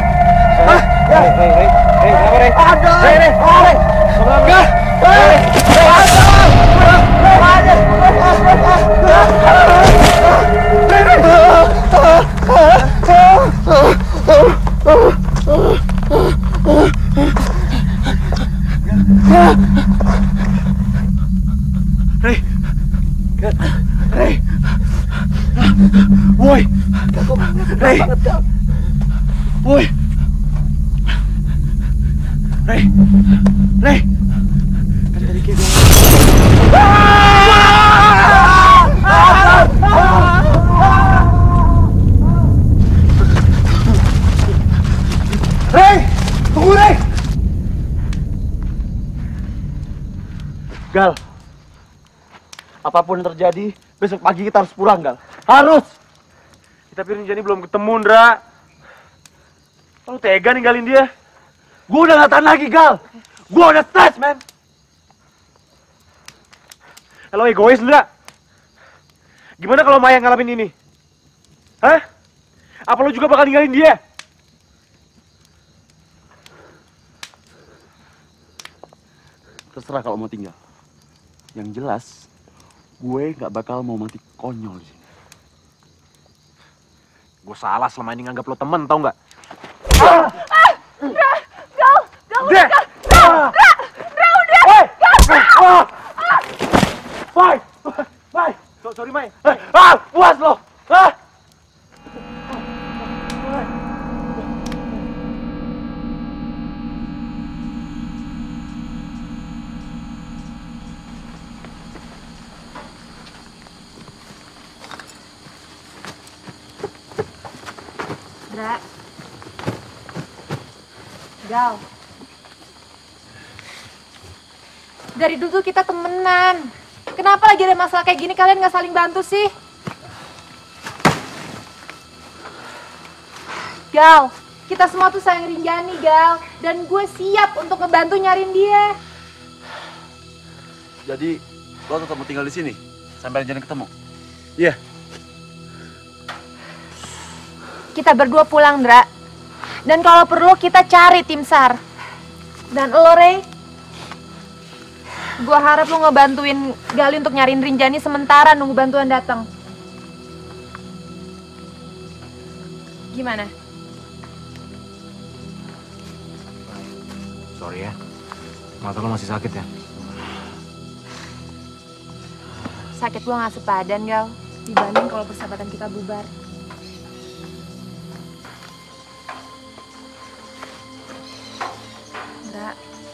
Woi. Woi. Ray. Tadi kayak Ray, tunggu Ray. Gal, apapun yang terjadi, besok pagi kita harus pulang, Gal. Harus. Tapi Rinjani belum ketemu, Ndra. Lu tega ninggalin dia? Gue udah gak tahan lagi, Gal. Gue udah stres, men. Lo egois, Ndra. Gimana kalau Maya ngalamin ini? Hah? Apa lo juga bakal ninggalin dia? Terserah kalau mau tinggal. Yang jelas, gue gak bakal mau mati konyol di sini. Gue salah selama ini nganggap lo temen, tau nggak? Gal, udah. sorry, Mai. Puas lo. Dra. Gal. Dari dulu kita temenan. Kenapa lagi ada masalah kayak gini kalian nggak saling bantu sih? Gal, kita semua tuh sayang Rinjani, Gal. Dan gue siap untuk ngebantu nyariin dia. Jadi, lo tetap mau tinggal di sini sampai Rinjani ketemu? Iya. Kita berdua pulang, Dra. Dan kalau perlu kita cari tim SAR. Dan lo, Rey, gue harap lo ngebantuin Gali untuk nyariin Rinjani sementara nunggu bantuan datang. Gimana? Sorry ya, mata lo masih sakit ya? Sakit gue gak sepadan, Gal. Dibanding kalau persahabatan kita bubar. Enggak.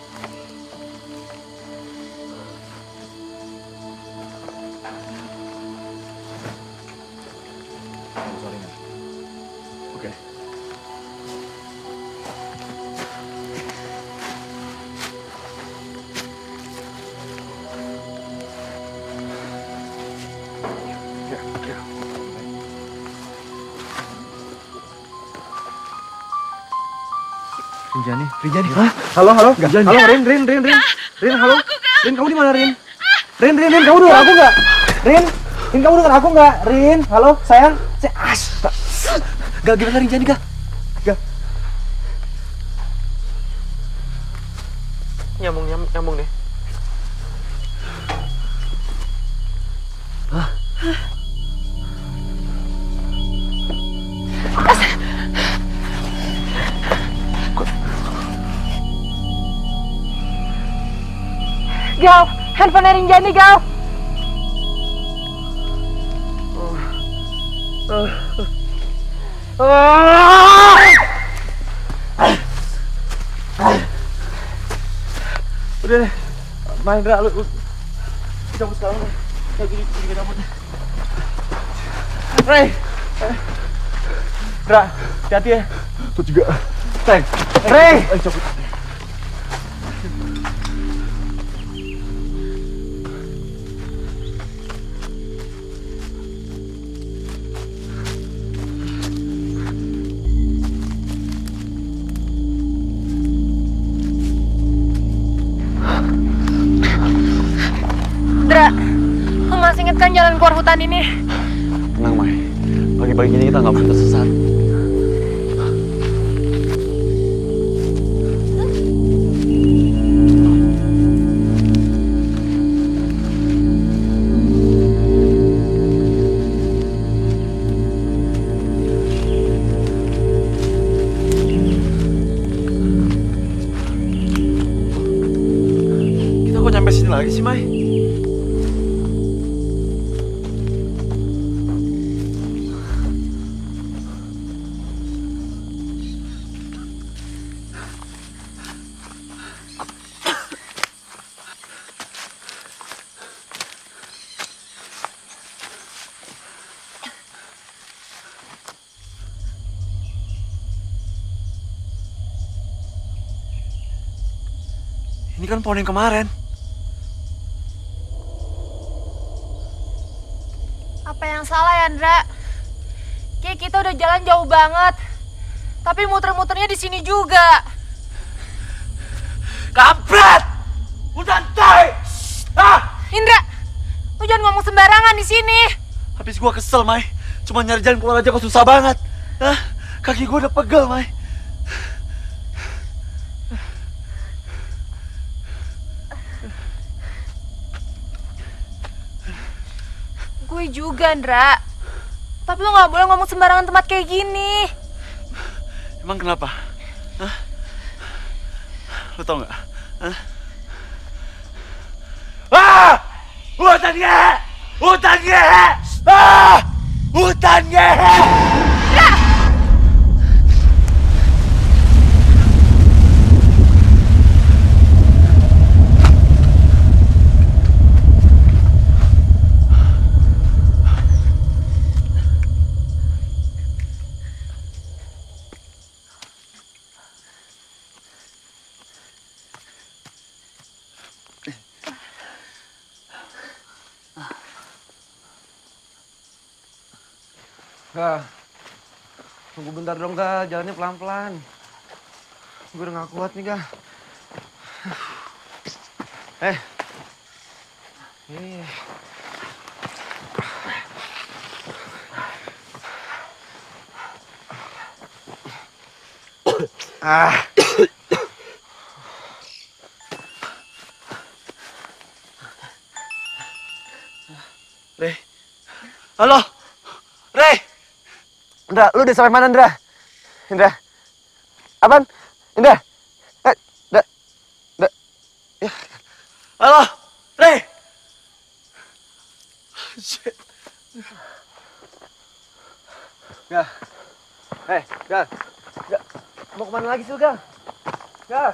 Sorry ya. Oke. Rinjani. Hah? Halo, Rinjani. Halo, Rin, halo. Rin, kamu di mana, Rin? Rin, kamu dengar aku nggak? Rin, kamu dengar aku nggak? Rin, halo, sayang. Gal, gimana Rinjani, Gal? Nyambung nih. Hah? Gal, handphone Rinjani, Gal. Udah deh, Mahendra, lu cabut sekarang deh. Kayak gini cabut. Ray, Dra, hati-hati ya. Tuh juga. Sayang, Ray, cabut. Dra, lo masih inget kan jalan keluar hutan ini? Tenang, Mai. Pagi-pagi ini kita nggak boleh tersesat. Kita kok nyampe sini lagi sih, Mai? Ini kan pohon yang kemarin. Apa yang salah ya, Ndra? Kayak kita udah jalan jauh banget. Tapi muter-muternya di sini juga. Kampret! Udah tai! Indra, lu jangan ngomong sembarangan di sini. Habis gua kesel, Mai. Cuma nyari jalan keluar aja kok susah banget. Kaki gua udah pegel, Mai. Gue juga, Ndra. Tapi lo gak boleh ngomong sembarangan tempat kayak gini. Emang kenapa? Lo tau gak? Hutannya! Hutan ngehe! Gak, tunggu bentar dong Gak, jalannya pelan-pelan. Gue udah gak kuat nih Gak. Rey, halo, Rey. Indra, lu udah sampai mana, Indra? Indra, apaan? Indra, Indra, ya. Halo, Rey. Shit. Gak, Gak, mau kemana lagi sih lu, Gak? Gak.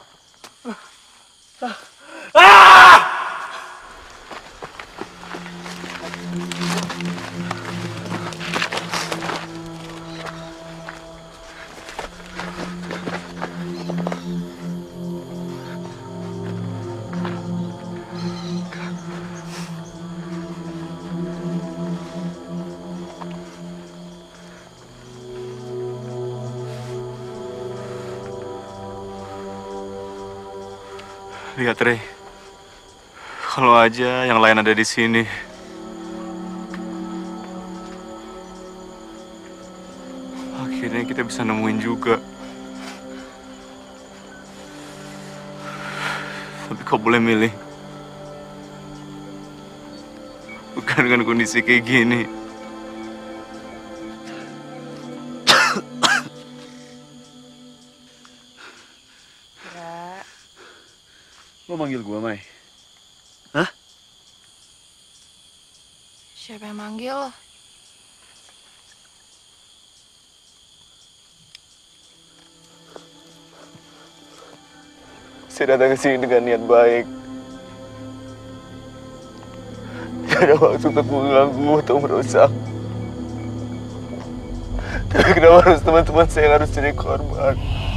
Lihat, Rey. Kalau aja yang lain ada di sini. Akhirnya kita bisa nemuin juga. Tapi kau boleh milih. Bukan dengan kondisi kayak gini. Lo manggil gua, Mai? Siapa yang manggil lo? Saya datang ke sini dengan niat baik. Tidak ada maksud untuk mengganggu atau merusak. Tapi kenapa harus teman-teman saya yang harus jadi korban?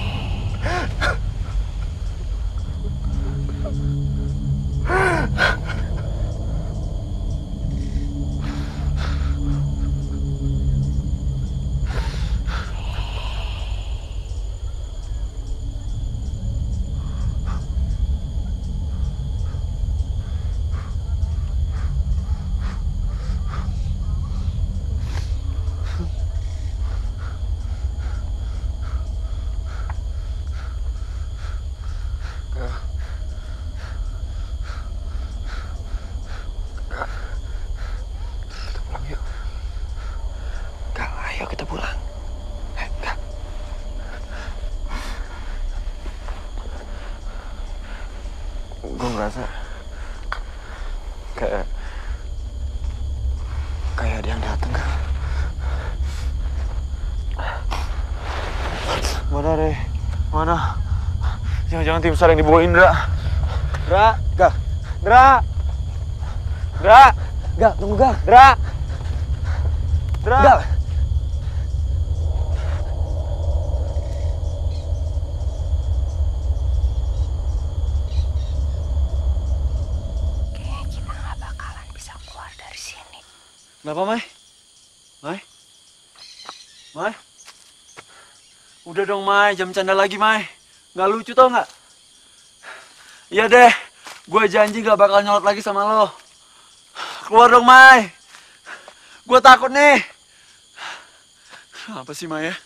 Gue ngerasa kayak ada yang datang kan. Mana, Rey? Mana? Jangan-jangan tim SAR yang dibawa Indra. Dra, Gak. Dra. Dra. Gak, tunggu Gak. Dra. Dra. Gak. Kenapa, Mai? Mai? Mai? Udah dong, Mai. Jam canda lagi, Mai. Nggak lucu tau nggak? Iya deh. Gue janji gak bakal nyolot lagi sama lo. Keluar dong, Mai. Gue takut nih. Apa sih, Mai ya?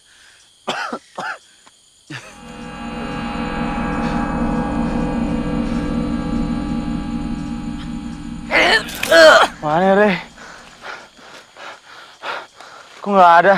Mana, Rey? Kok nggak ada?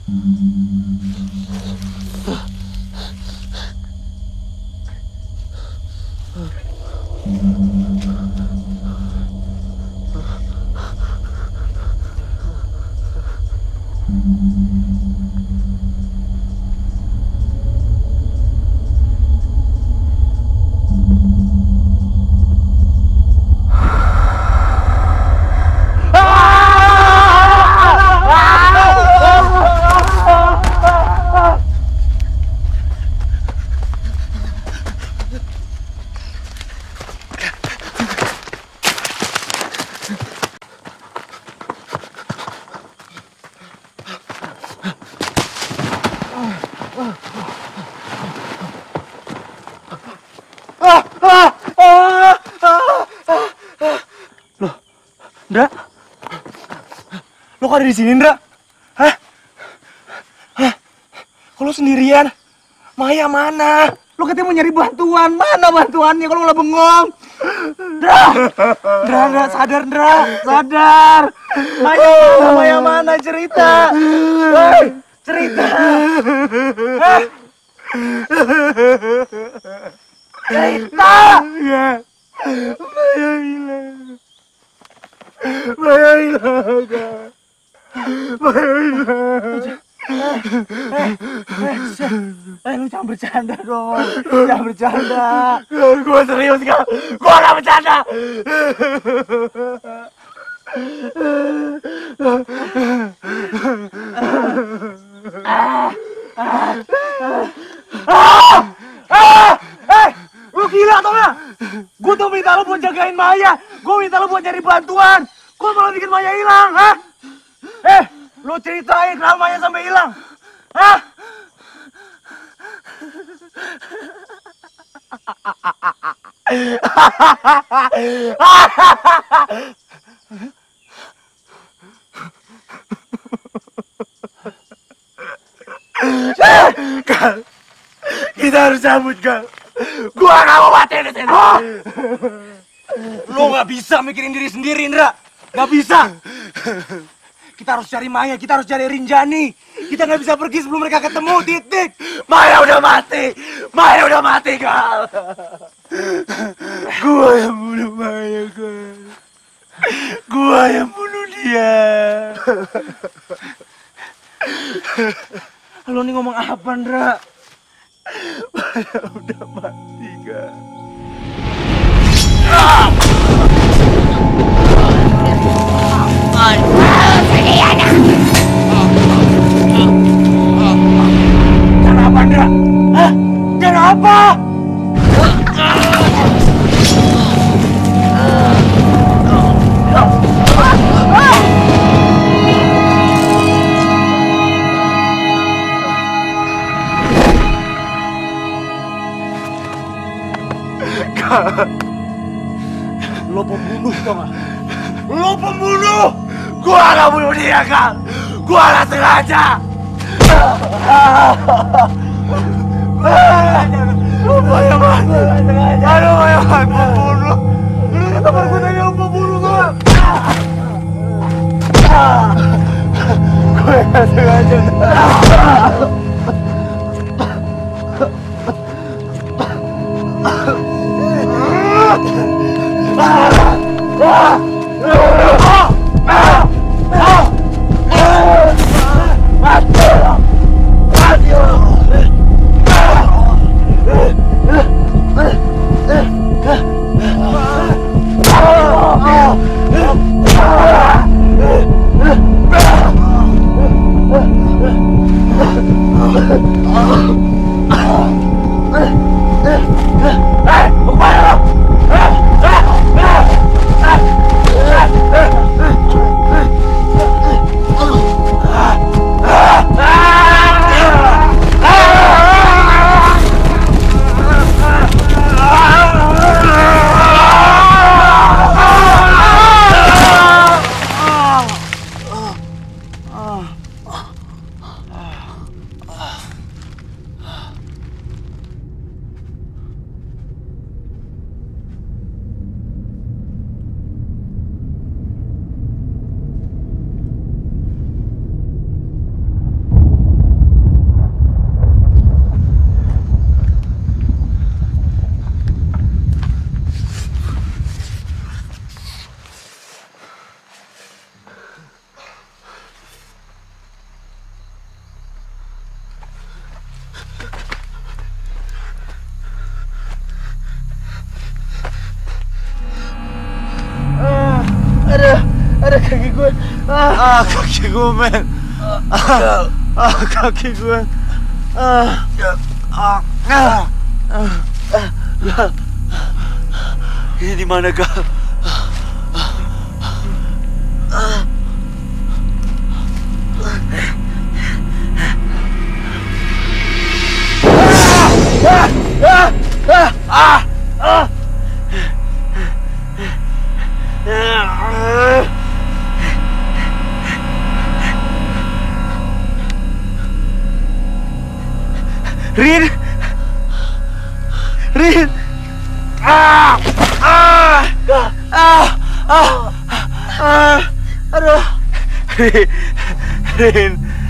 Loh, Ndra? Lo kok ada di sini, Ndra? Hah? Hah? Kok lo sendirian? Maya mana? Lo katanya mau nyari bantuan. Mana bantuannya kalau malah bengong? Ndra! Ndra, sadar, Ndra. Sadar. Maya mana? Cerita. Hei, cerita. Hah? Cerita! Ya. Maya hilang. Maya hilang. Maya hilang. Lu jangan bercanda dong. Jangan bercanda. Gua serius kak. Gua gak bercanda. Lu gila tau gak? Gue tuh minta lu buat jagain Maya. Gue minta lu buat nyari bantuan. Kok malah bikin Maya hilang, ha? Lu ceritain kenapa Maya sampai hilang. Hah? Kal, kita harus cabut, Kal. Gua gak mau mati di sini. Lo gak bisa mikirin diri sendiri, Indra. Gak bisa. Kita harus cari Maya, kita harus cari Rinjani. Kita gak bisa pergi sebelum mereka ketemu, titik. Maya udah mati. Maya udah mati, Kal. Gua yang bunuh Maya, Kal. Gua yang bunuh dia. Lo nih ngomong apa, Ndra? Maya udah mati, Kal. Kenapa, Ndra? Hah? Kenapa? Lo pembunuh, tau gak? Lo pembunuh! Gua gak bunuh dia, Kak! Gua gak sengaja! Maya mana? Aduh, Maya mana? Pembunuh! Lu kata gue tadi lo pembunuh, Kak! Gue gak sengaja! Hey! Kaki gue, men. Kaki gue. Ini di mana, Gal? Rin! Rin! Aduh! Rin!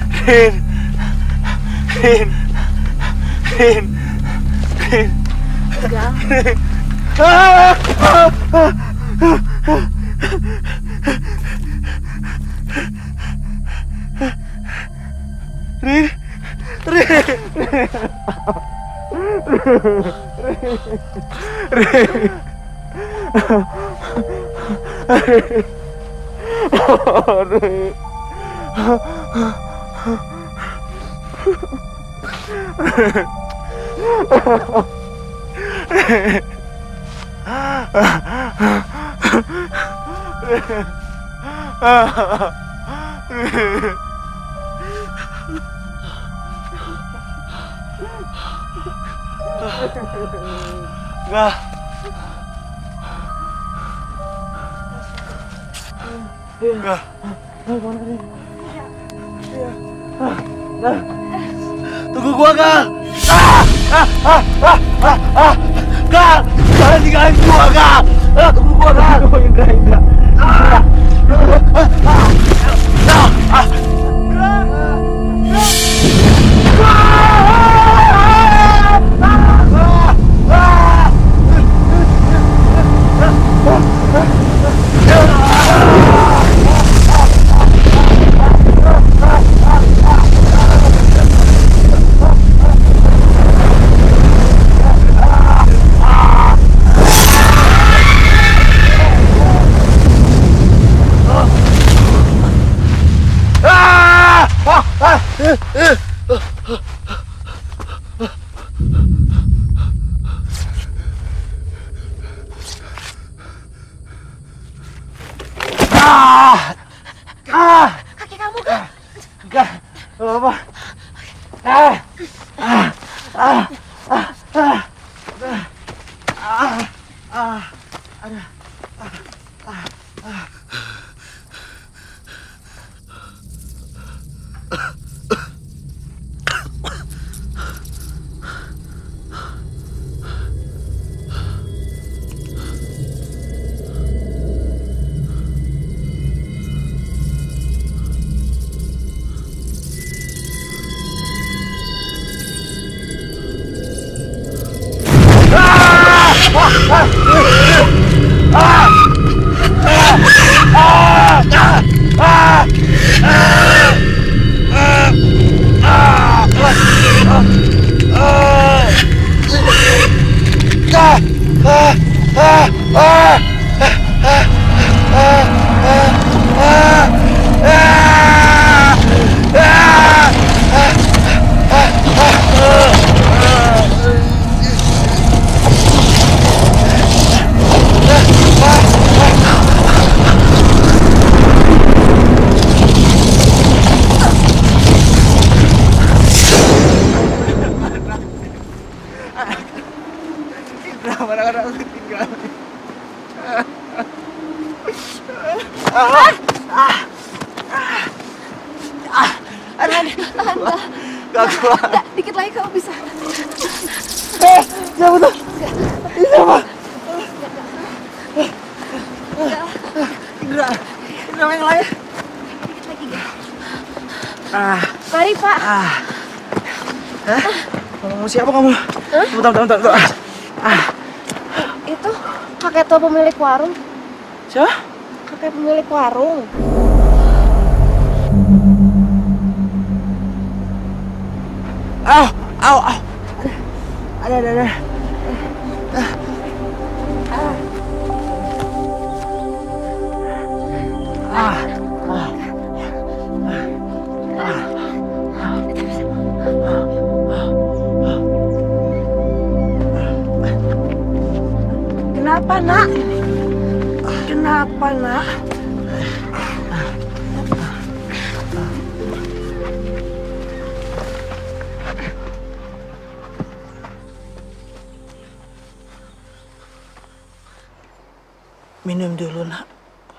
Enggak. Enggak. Tunggu gua, Gal. Gal, jangan tinggalin gua, Gal. Tunggu gua, Gal. Indra. Kaki kamu, Kak. Enggak, apa? Gak kuat. Dikit lagi kamu bisa. Siapa tuh? Siapa? Indra yang lain. Dikit lagi, Gak. Mari, Pak. Ngomong siapa kamu? Bentar. Itu kakek tua pemilik warung. Siapa? Kakek pemilik warung. Au. Ada. Kenapa, Nak? Kenapa, Nak? Minum dulu, Nak.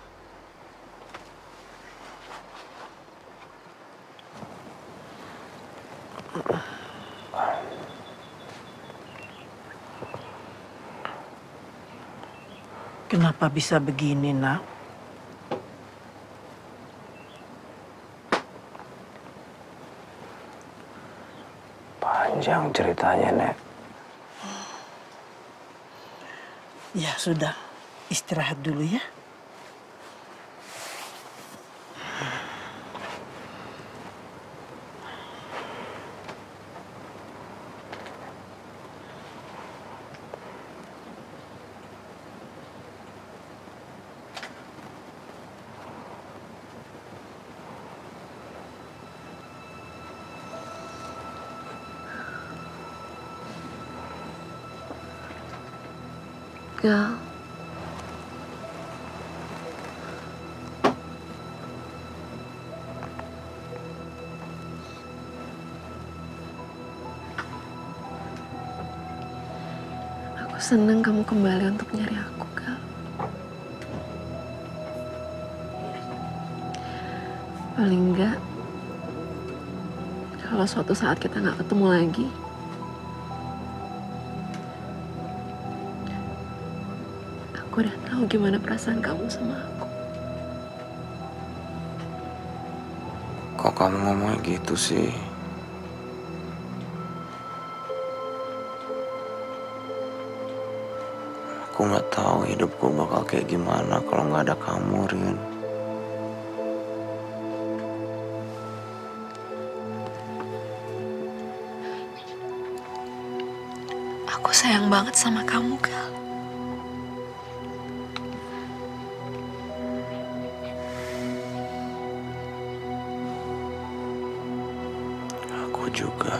Kenapa bisa begini, Nak? Panjang ceritanya, Nek. Ya sudah, istirahat dulu ya. Gal. Aku senang kamu kembali untuk nyari aku, Gal. Paling enggak, kalau suatu saat kita nggak ketemu lagi, aku udah tahu gimana perasaan kamu sama aku. Kok kamu ngomongnya gitu sih? Aku nggak tahu hidupku bakal kayak gimana kalau nggak ada kamu, Rin. Aku sayang banget sama kamu, Gal. Aku juga.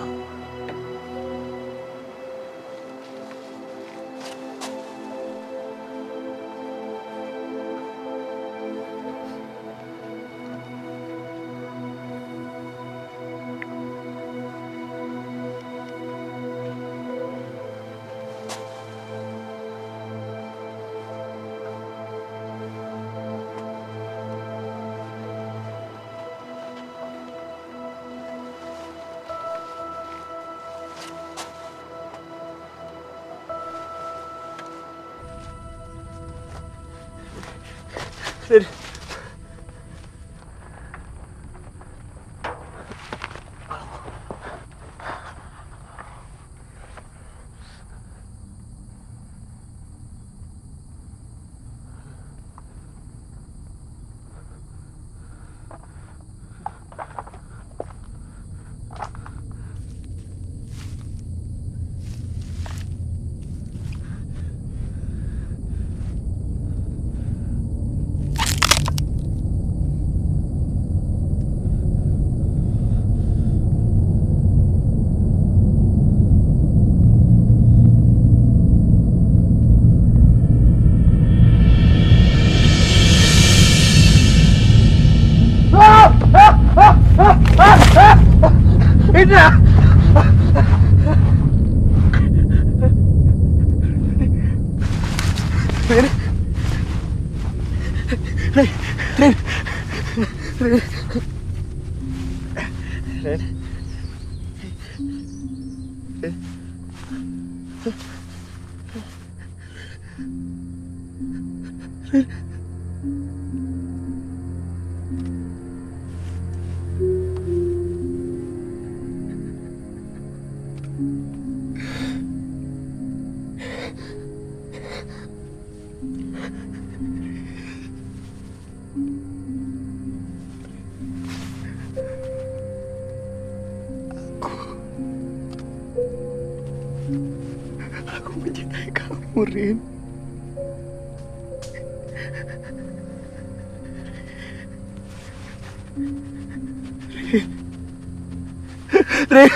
Rin. Indra! Rin! Rin! Rin! Rin! Rin! Rin! Aku mencintai kamu, Rin. Rin.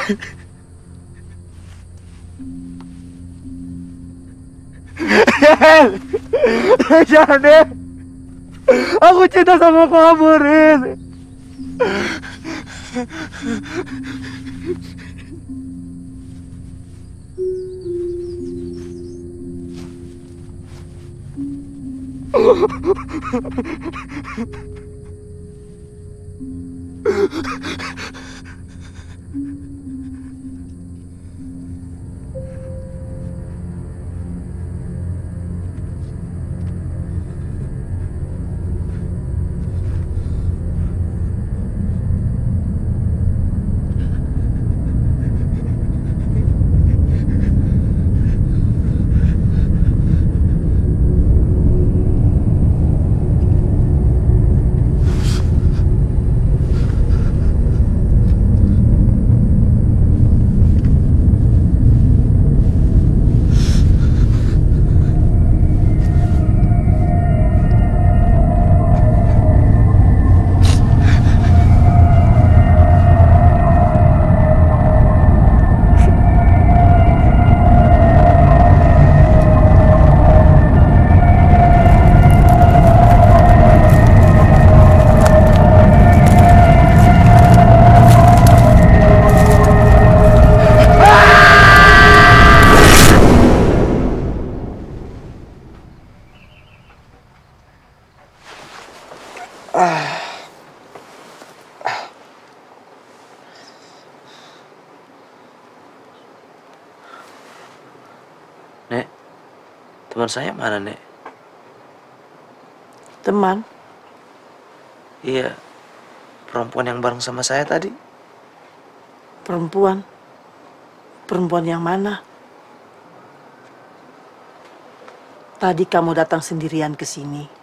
Rin. Jangan deh. Aku cinta sama kamu, Rin. Nek, teman saya mana, Nek? Teman? Iya, perempuan yang bareng sama saya tadi. Perempuan? Perempuan yang mana? Tadi kamu datang sendirian ke sini.